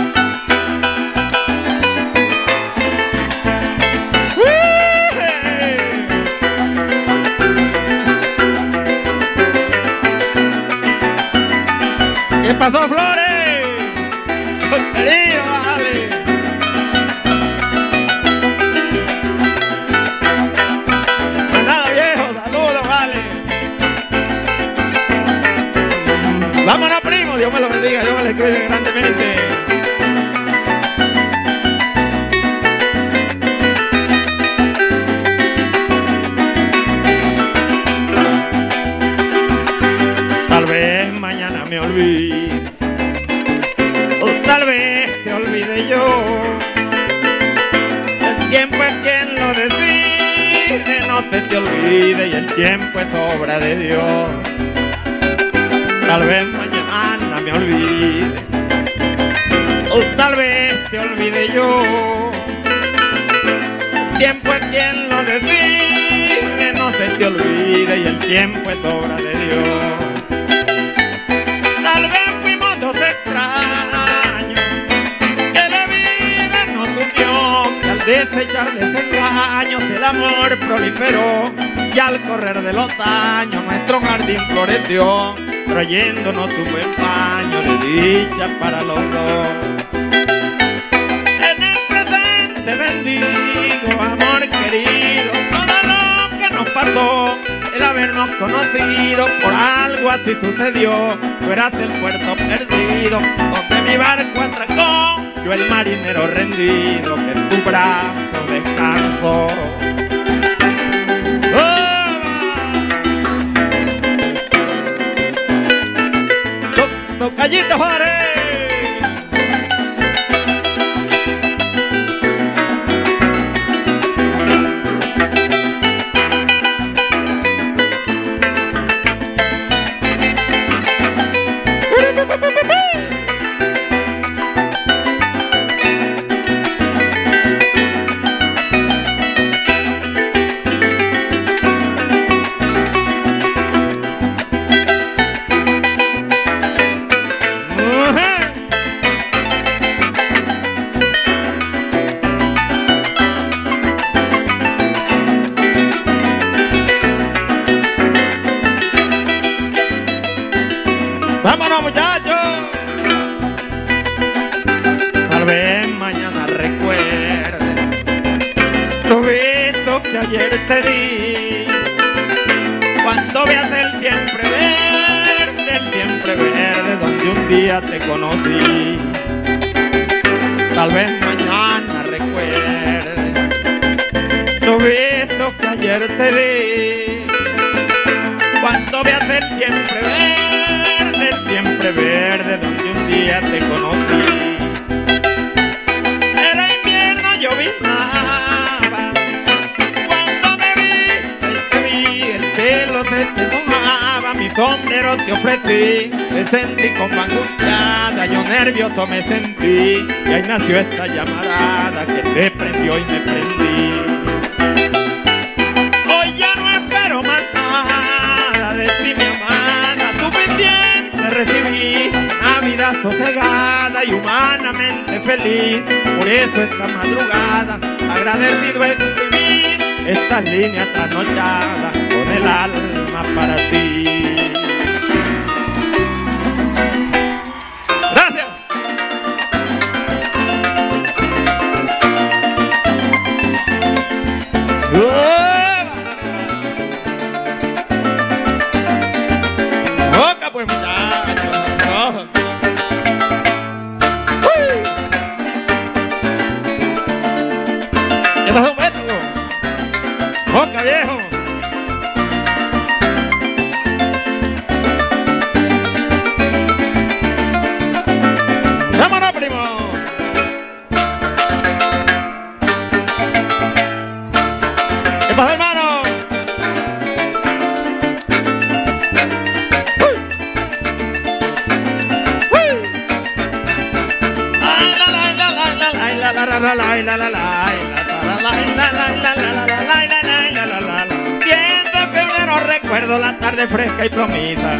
¿Qué pasó, Flores? Querido, vale. Pues nada, viejo, saludos, vale. Vámonos, primo, Dios me lo bendiga, Dios me lo cuide grandemente. Tal vez mañana me olvide, o tal vez te olvide yo. El tiempo es quien lo decide, no se te olvide, y el tiempo es obra de Dios. Tal vez mañana me olvide, o tal vez te olvide yo. El tiempo es quien lo decide, no se te olvide, y el tiempo es obra de Dios. Tal vez fuimos dos extraños que la vida nos unió, que al desechar desengaños el amor proliferó, y al correr de los años nuestro jardín floreció, trayéndonos un buen paño de dicha para los dos. En el presente bendigo, amor querido, todo lo que nos pasó el habernos conocido, por algo a ti sucedió. Tú eras el puerto perdido donde mi barco atracó, yo el marinero rendido que en tu brazo descansó. Tocallito Juárez. Vámonos, muchachos. Tal vez mañana recuerde los besos que ayer te di, cuando veas el siempre verde, el siempre verde donde un día te conocí. Tal vez mañana recuerde los besos que ayer te di, cuando veas el siempre verde, siempre verde donde un día te conocí. Era invierno, llovinaba, cuando me vi, te vi, el pelo te, te mojaba, mi sombrero te ofrecí, me sentí como angustiada, yo nervioso me sentí, y ahí nació esta llamarada que te prendió y me prendí. Hoy ya no espero más nada de ti, mi amada, suficiente recibí, una vida sosegada y humanamente feliz. Por eso esta madrugada agradecido escribí estas líneas trasnochadas con el alma para ti. Gracias. Boca pues, muchachos. Eso es un metro. Boca, viejo. ¡Vámonos, primo! ¿Qué pasa, hermano? Siento febrero, recuerdo la tarde fresca y plomita,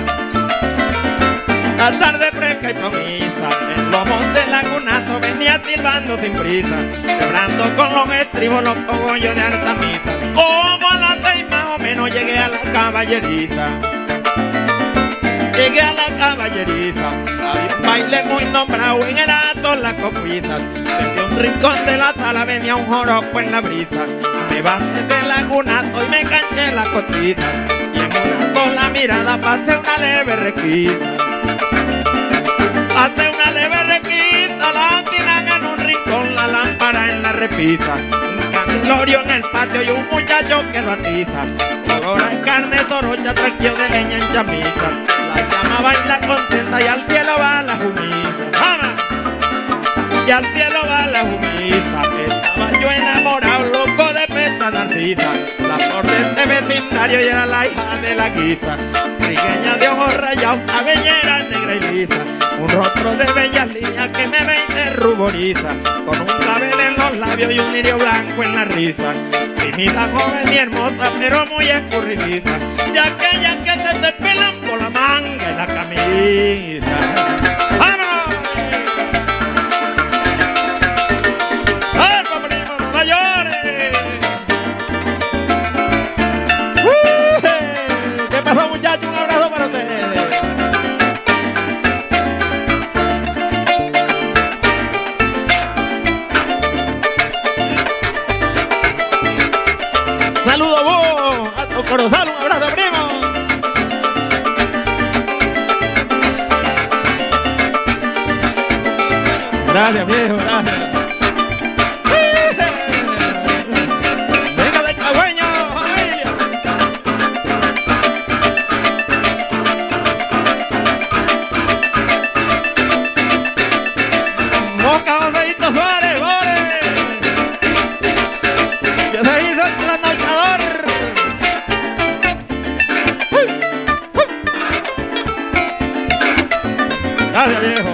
la tarde fresca y plomita, en los montes lagunazo venía silbando sin prisa, quebrando con los estribos los cogollos de Altamita. Como a las seis más o menos llegué a la caballeriza, llegué a la caballeriza, había un baile muy nombrado en el ato la copita. Desde un rincón de la sala venía un joropo en la brisa, me bajé del lagunazo y me canché la costita, y en una sola mirada pasé una leve requita, pasé una leve requita, la tiran en un rincón, la lámpara en la repisa, un candilorio en el patio y un muchacho que lo atiza, olor a carne torocha, tranquilo de leña en chamita, la llama baila contenta y al cielo va la jumita. ¡Vamos! Y al cielo va la jumita, estaba yo enamorado, loco de pesta narcisa, la flor de este vecindario y era la hija de la guisa, trigueña de ojos rayados, cabellera negra y lisa, un rostro de bellas líneas que me ve y me ruboriza, con un clavel en los labios y un lirio blanco en la risa, tímida, joven y hermosa, pero muy escurridiza, y aquellas que se te pelan por la manga y la camisa. ¡Vámonos! Muchachos, un abrazo para ustedes. Saludos vos a tu Gracias, viejo, gracias. Venga de Cagüeño, familia. Boca, Joséito Suárez, Bore. Que se hizo el trasnochador. Gracias, viejo.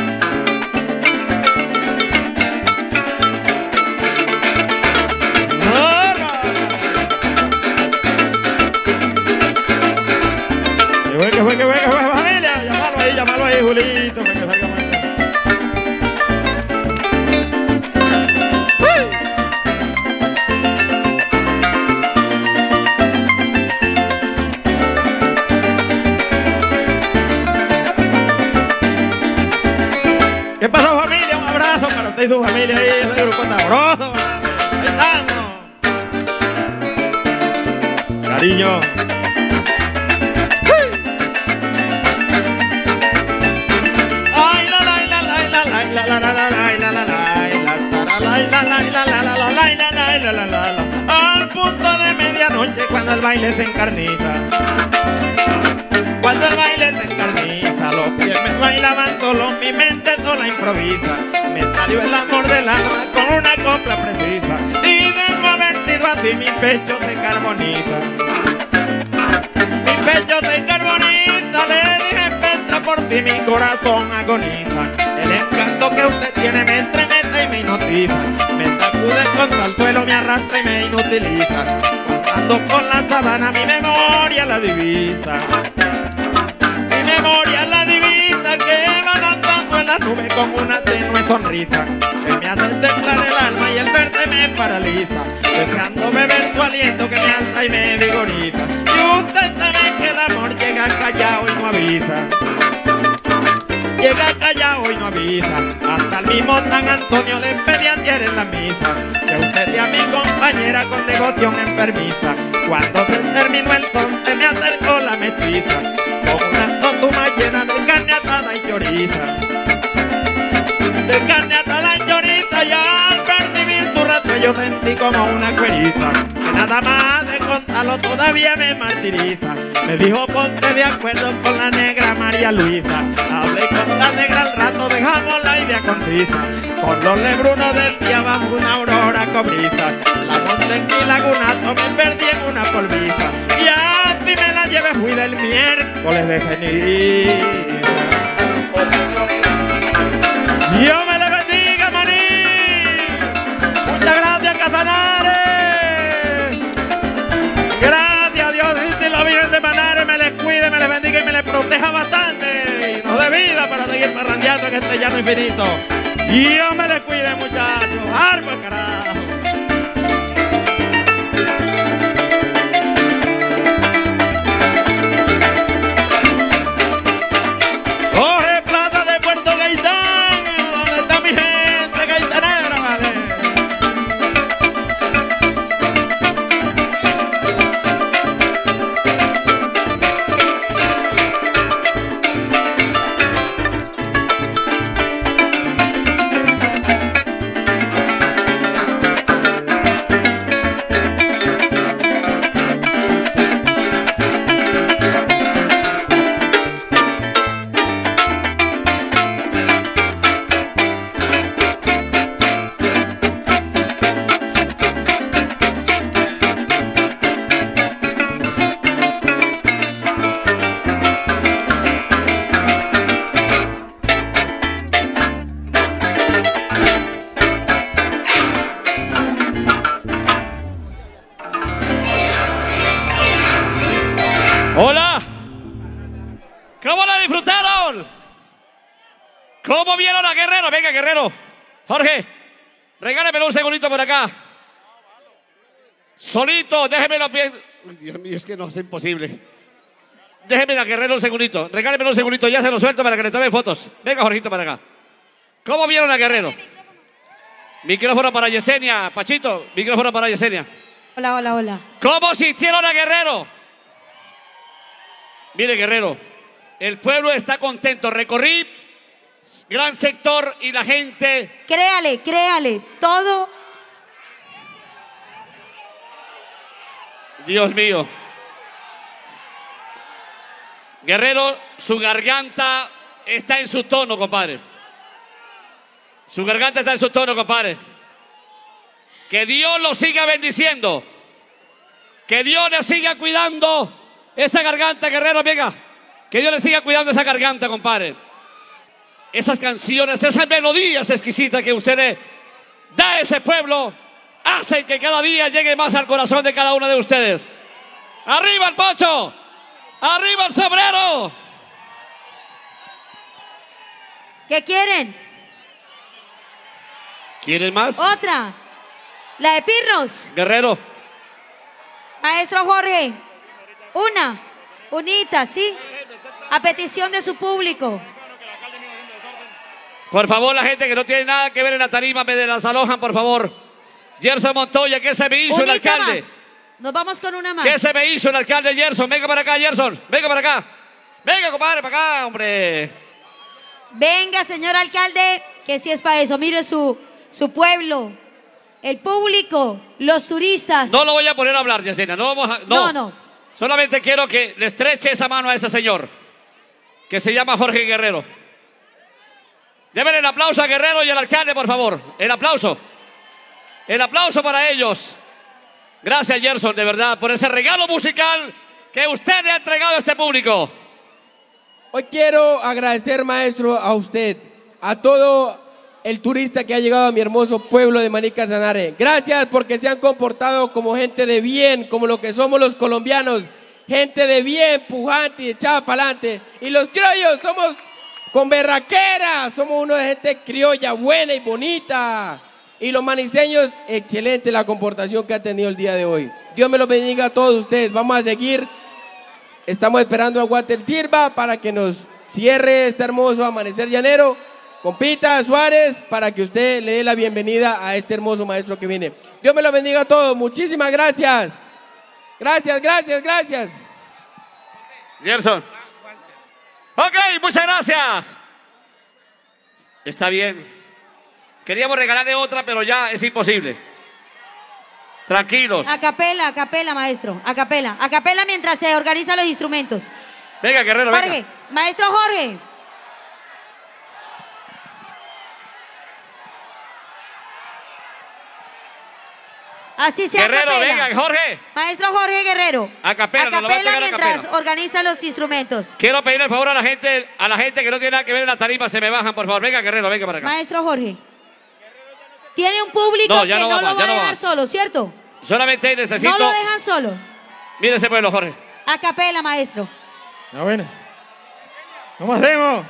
Que fue, que fue, que fue, familia. Llámalo ahí, llámalo ahí, Julito, para que salga más. ¿Qué pasó, familia? Un abrazo para usted y su familia ahí, ese grupo sabroso. Ahí estamos. Cariño. Al punto de medianoche cuando el baile se encarniza, cuando el baile se encarniza, los pies me bailaban solo, mi mente sola improvisa, me salió el amor del alma con una copla precisa, y de convertido así mi pecho se carboniza, mi pecho se carboniza, le dije pensa por ti mi corazón agoniza, el encanto que usted tiene me estremece y me hipnotiza, me sacude contra el suelo, me arrastra y me inutiliza, pasando por la sabana mi memoria la divisa, mi memoria la divisa que va cantando en la nube con una tenue sonrisa, que me hace temblar el alma y el verte me paraliza, dejándome ver tu aliento que me alza y me vigoriza, y usted sabe que el amor llega callado y no avisa, llega callado y no avisa, hasta el mismo San Antonio le pedí ayer en la misa, que usted sea mi compañera con devoción enfermiza, cuando se terminó el son se me acercó la mestiza, con una totuma llena de carne atada y choriza, de carne atada y choriza, y al percibir tu rastro yo sentí como una cueriza, que nada más de contarlo todavía me martiriza, me dijo ponte de acuerdo con la negra María Luisa, hablé con la negra al rato, dejamos la idea concisa, por los lebrunos del día bajo una aurora cobriza, la noche en lagunazo me perdí en una polviza, y así me la llevé, fui del miércoles de ceniza. Dios me le bendiga, maní. Muchas gracias, Casanares. Gracias a Dios, y la Virgen de Manares me les cuide, me les bendiga y me les proteja bastante. Y nos dé vida para seguir parrandeando en este llano infinito. Dios me les cuide, muchachos. ¡Árbol, carajo! Jorge Plata de Puerto Gaitán, ¿dónde está mi gente gaitanera, vale? Hola, ¿cómo la disfrutaron? ¿Cómo vieron a Guerrero? Venga, Guerrero. Jorge, regálemelo un segundito por acá. Solito, déjeme los pies. Uy, Dios mío, es que no, es imposible. Déjeme a Guerrero un segundito. Regálemelo un segundito, ya se lo suelto para que le tome fotos. Venga, Jorgito, para acá. ¿Cómo vieron a Guerrero? Micrófono para Yesenia. Pachito, micrófono para Yesenia. Hola, hola, hola. ¿Cómo sintieron a Guerrero? Mire, Guerrero, el pueblo está contento. Recorrí gran sector y la gente. Créale, créale, todo. Dios mío. Guerrero, su garganta está en su tono, compadre. Su garganta está en su tono, compadre. Que Dios lo siga bendiciendo. Que Dios le siga cuidando esa garganta, Guerrero, venga. Que Dios le siga cuidando esa garganta, compadre. Esas canciones, esas melodías exquisitas que usted le da a ese pueblo, hacen que cada día llegue más al corazón de cada uno de ustedes. ¡Arriba el Pocho! ¡Arriba el sombrero! ¿Qué quieren? ¿Quieren más? Otra. La de Pirros. Guerrero. Maestro Jorge. Una. Unita, ¿sí? A petición de su público. Por favor, la gente que no tiene nada que ver en la tarima, me desalojan, por favor. Gerson Montoya, ¿qué se me hizo el Unita alcalde? más. Nos vamos con una más. ¿Qué se me hizo el alcalde Gerson? Venga para acá, Gerson. Venga para acá. Venga, compadre, para acá, hombre. Venga, señor alcalde, que sí es para eso. Mire su, su pueblo, el público, los turistas. No lo voy a poner a hablar, Yesenia. No vamos a, No, no. no. Solamente quiero que le estreche esa mano a ese señor, que se llama Jorge Guerrero. Deben el aplauso a Guerrero y al alcalde, por favor. El aplauso. El aplauso para ellos. Gracias, Gerson, de verdad, por ese regalo musical que usted le ha entregado a este público. Hoy quiero agradecer, maestro, a usted, a todo el turista que ha llegado a mi hermoso pueblo de Maní Casanare. Gracias porque se han comportado como gente de bien, como lo que somos los colombianos. Gente de bien, pujante y echada para adelante. Y los criollos somos con berraquera, somos uno de gente criolla, buena y bonita. Y los maniseños, excelente la comportación que ha tenido el día de hoy. Dios me los bendiga a todos ustedes. Vamos a seguir. Estamos esperando a Walter Silva para que nos cierre este hermoso amanecer llanero. Compita Suárez, para que usted le dé la bienvenida a este hermoso maestro que viene. Dios me lo bendiga a todos. Muchísimas gracias. Gracias, gracias, gracias. Gerson. Ok, muchas gracias. Está bien. Queríamos regalarle otra, pero ya es imposible. Tranquilos. A capela, a capela, maestro. A capela. A capela mientras se organizan los instrumentos. Venga, Guerrero, Jorge, venga. maestro Jorge. Así sea. Guerrero, a capela. venga, Jorge. Maestro Jorge Guerrero. A capela, A nos lo va a capela entregar a mientras capela. organizan los instrumentos. Quiero pedirle el favor a la gente, a la gente que no tiene nada que ver en la tarima, se me bajan, por favor. Venga, Guerrero, venga para acá. Maestro Jorge. Tiene un público No, ya que no no, va lo más, va ya a no va dejar más. solo, ¿cierto? Solamente necesito... No lo dejan solo. Mire ese pueblo, Jorge. A capela, maestro. Ah, bueno. ¿Cómo hacemos?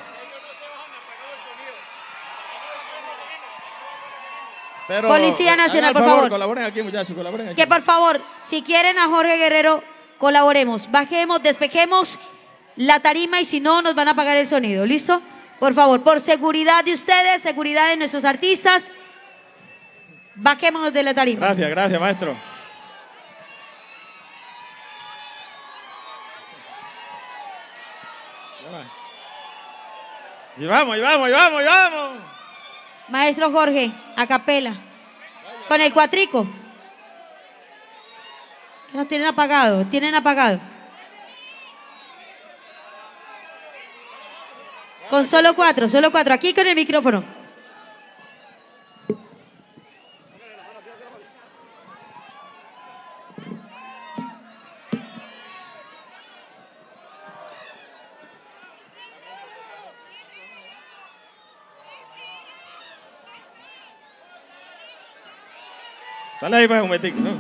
Pero, Policía Nacional, hagan el por favor. Colaboren aquí, muchachos, colaboren aquí. Que por favor, si quieren a Jorge Guerrero, colaboremos. Bajemos, despejemos la tarima y si no, nos van a apagar el sonido. ¿Listo? Por favor, por seguridad de ustedes, seguridad de nuestros artistas, bajémonos de la tarima. Gracias, gracias, maestro. Y vamos, y vamos, y vamos, y vamos. Maestro Jorge, a capela. Con el cuatrico. Que no tienen apagado, tienen apagado. Con solo cuatro, solo cuatro. Aquí con el micrófono. Dale ahí, pues, un momentico, ¿no?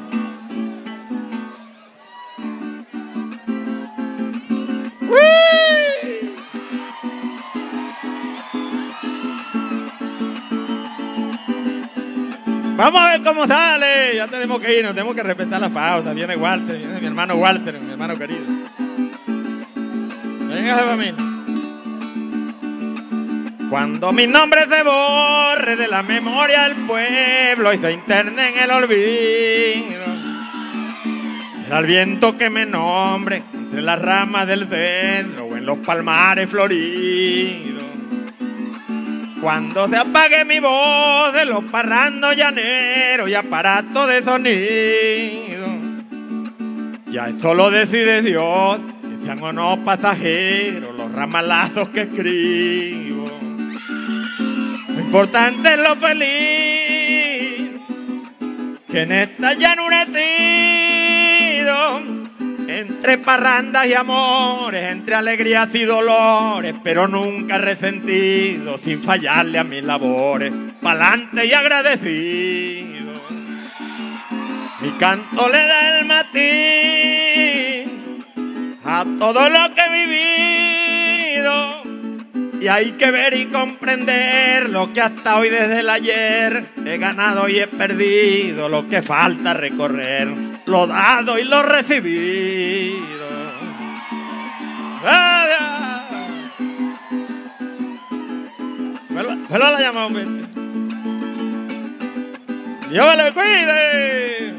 ¡Uy! Vamos a ver cómo sale. Ya tenemos que ir, nos tenemos que respetar las pautas. Viene Walter, viene mi hermano Walter, mi hermano querido. Venga, familia. Cuando mi nombre se borre de la memoria del pueblo y se interne en el olvido, será el viento que me nombre entre las ramas del cedro o en los palmares floridos. Cuando se apague mi voz de los parrandos llaneros y aparatos de sonido, ya eso lo decide Dios, que sean o no pasajeros los ramalazos que escribo. Lo importante es lo feliz que en esta llanura he sido, entre parrandas y amores, entre alegrías y dolores, pero nunca resentido, sin fallarle a mis labores, pa'lante y agradecido. Mi canto le da el matiz a todo lo que he vivido, y hay que ver y comprender lo que hasta hoy desde el ayer he ganado y he perdido, lo que falta recorrer, lo dado y lo recibido. Vuelva a la llamada, hombre. Dios me lo cuide.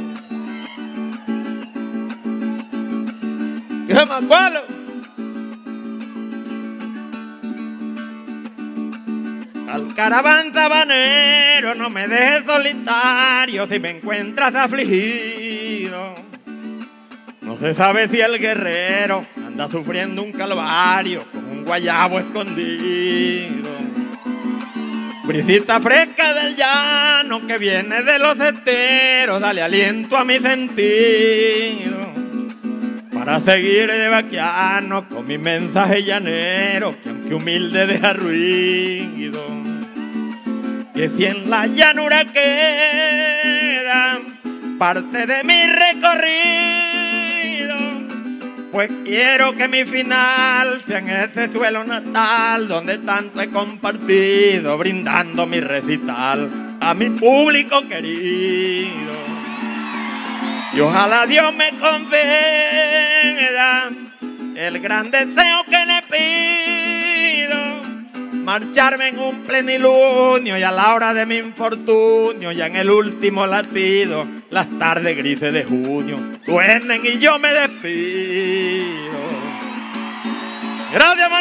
¿Qué más cualo? Al caraván sabanero, no me dejes solitario si me encuentras afligido. No se sabe si el guerrero anda sufriendo un calvario con un guayabo escondido. Brisita fresca del llano que viene de los esteros, dale aliento a mi sentido para seguir de vaquiano con mi mensaje llanero, que aunque humilde deja ruido. Que si en la llanura queda parte de mi recorrido, pues quiero que mi final sea en ese suelo natal donde tanto he compartido, brindando mi recital a mi público querido. Y ojalá Dios me conceda el gran deseo que le pido, marcharme en un plenilunio y a la hora de mi infortunio, ya en el último latido, las tardes grises de junio suenen y yo me despido. Gracias.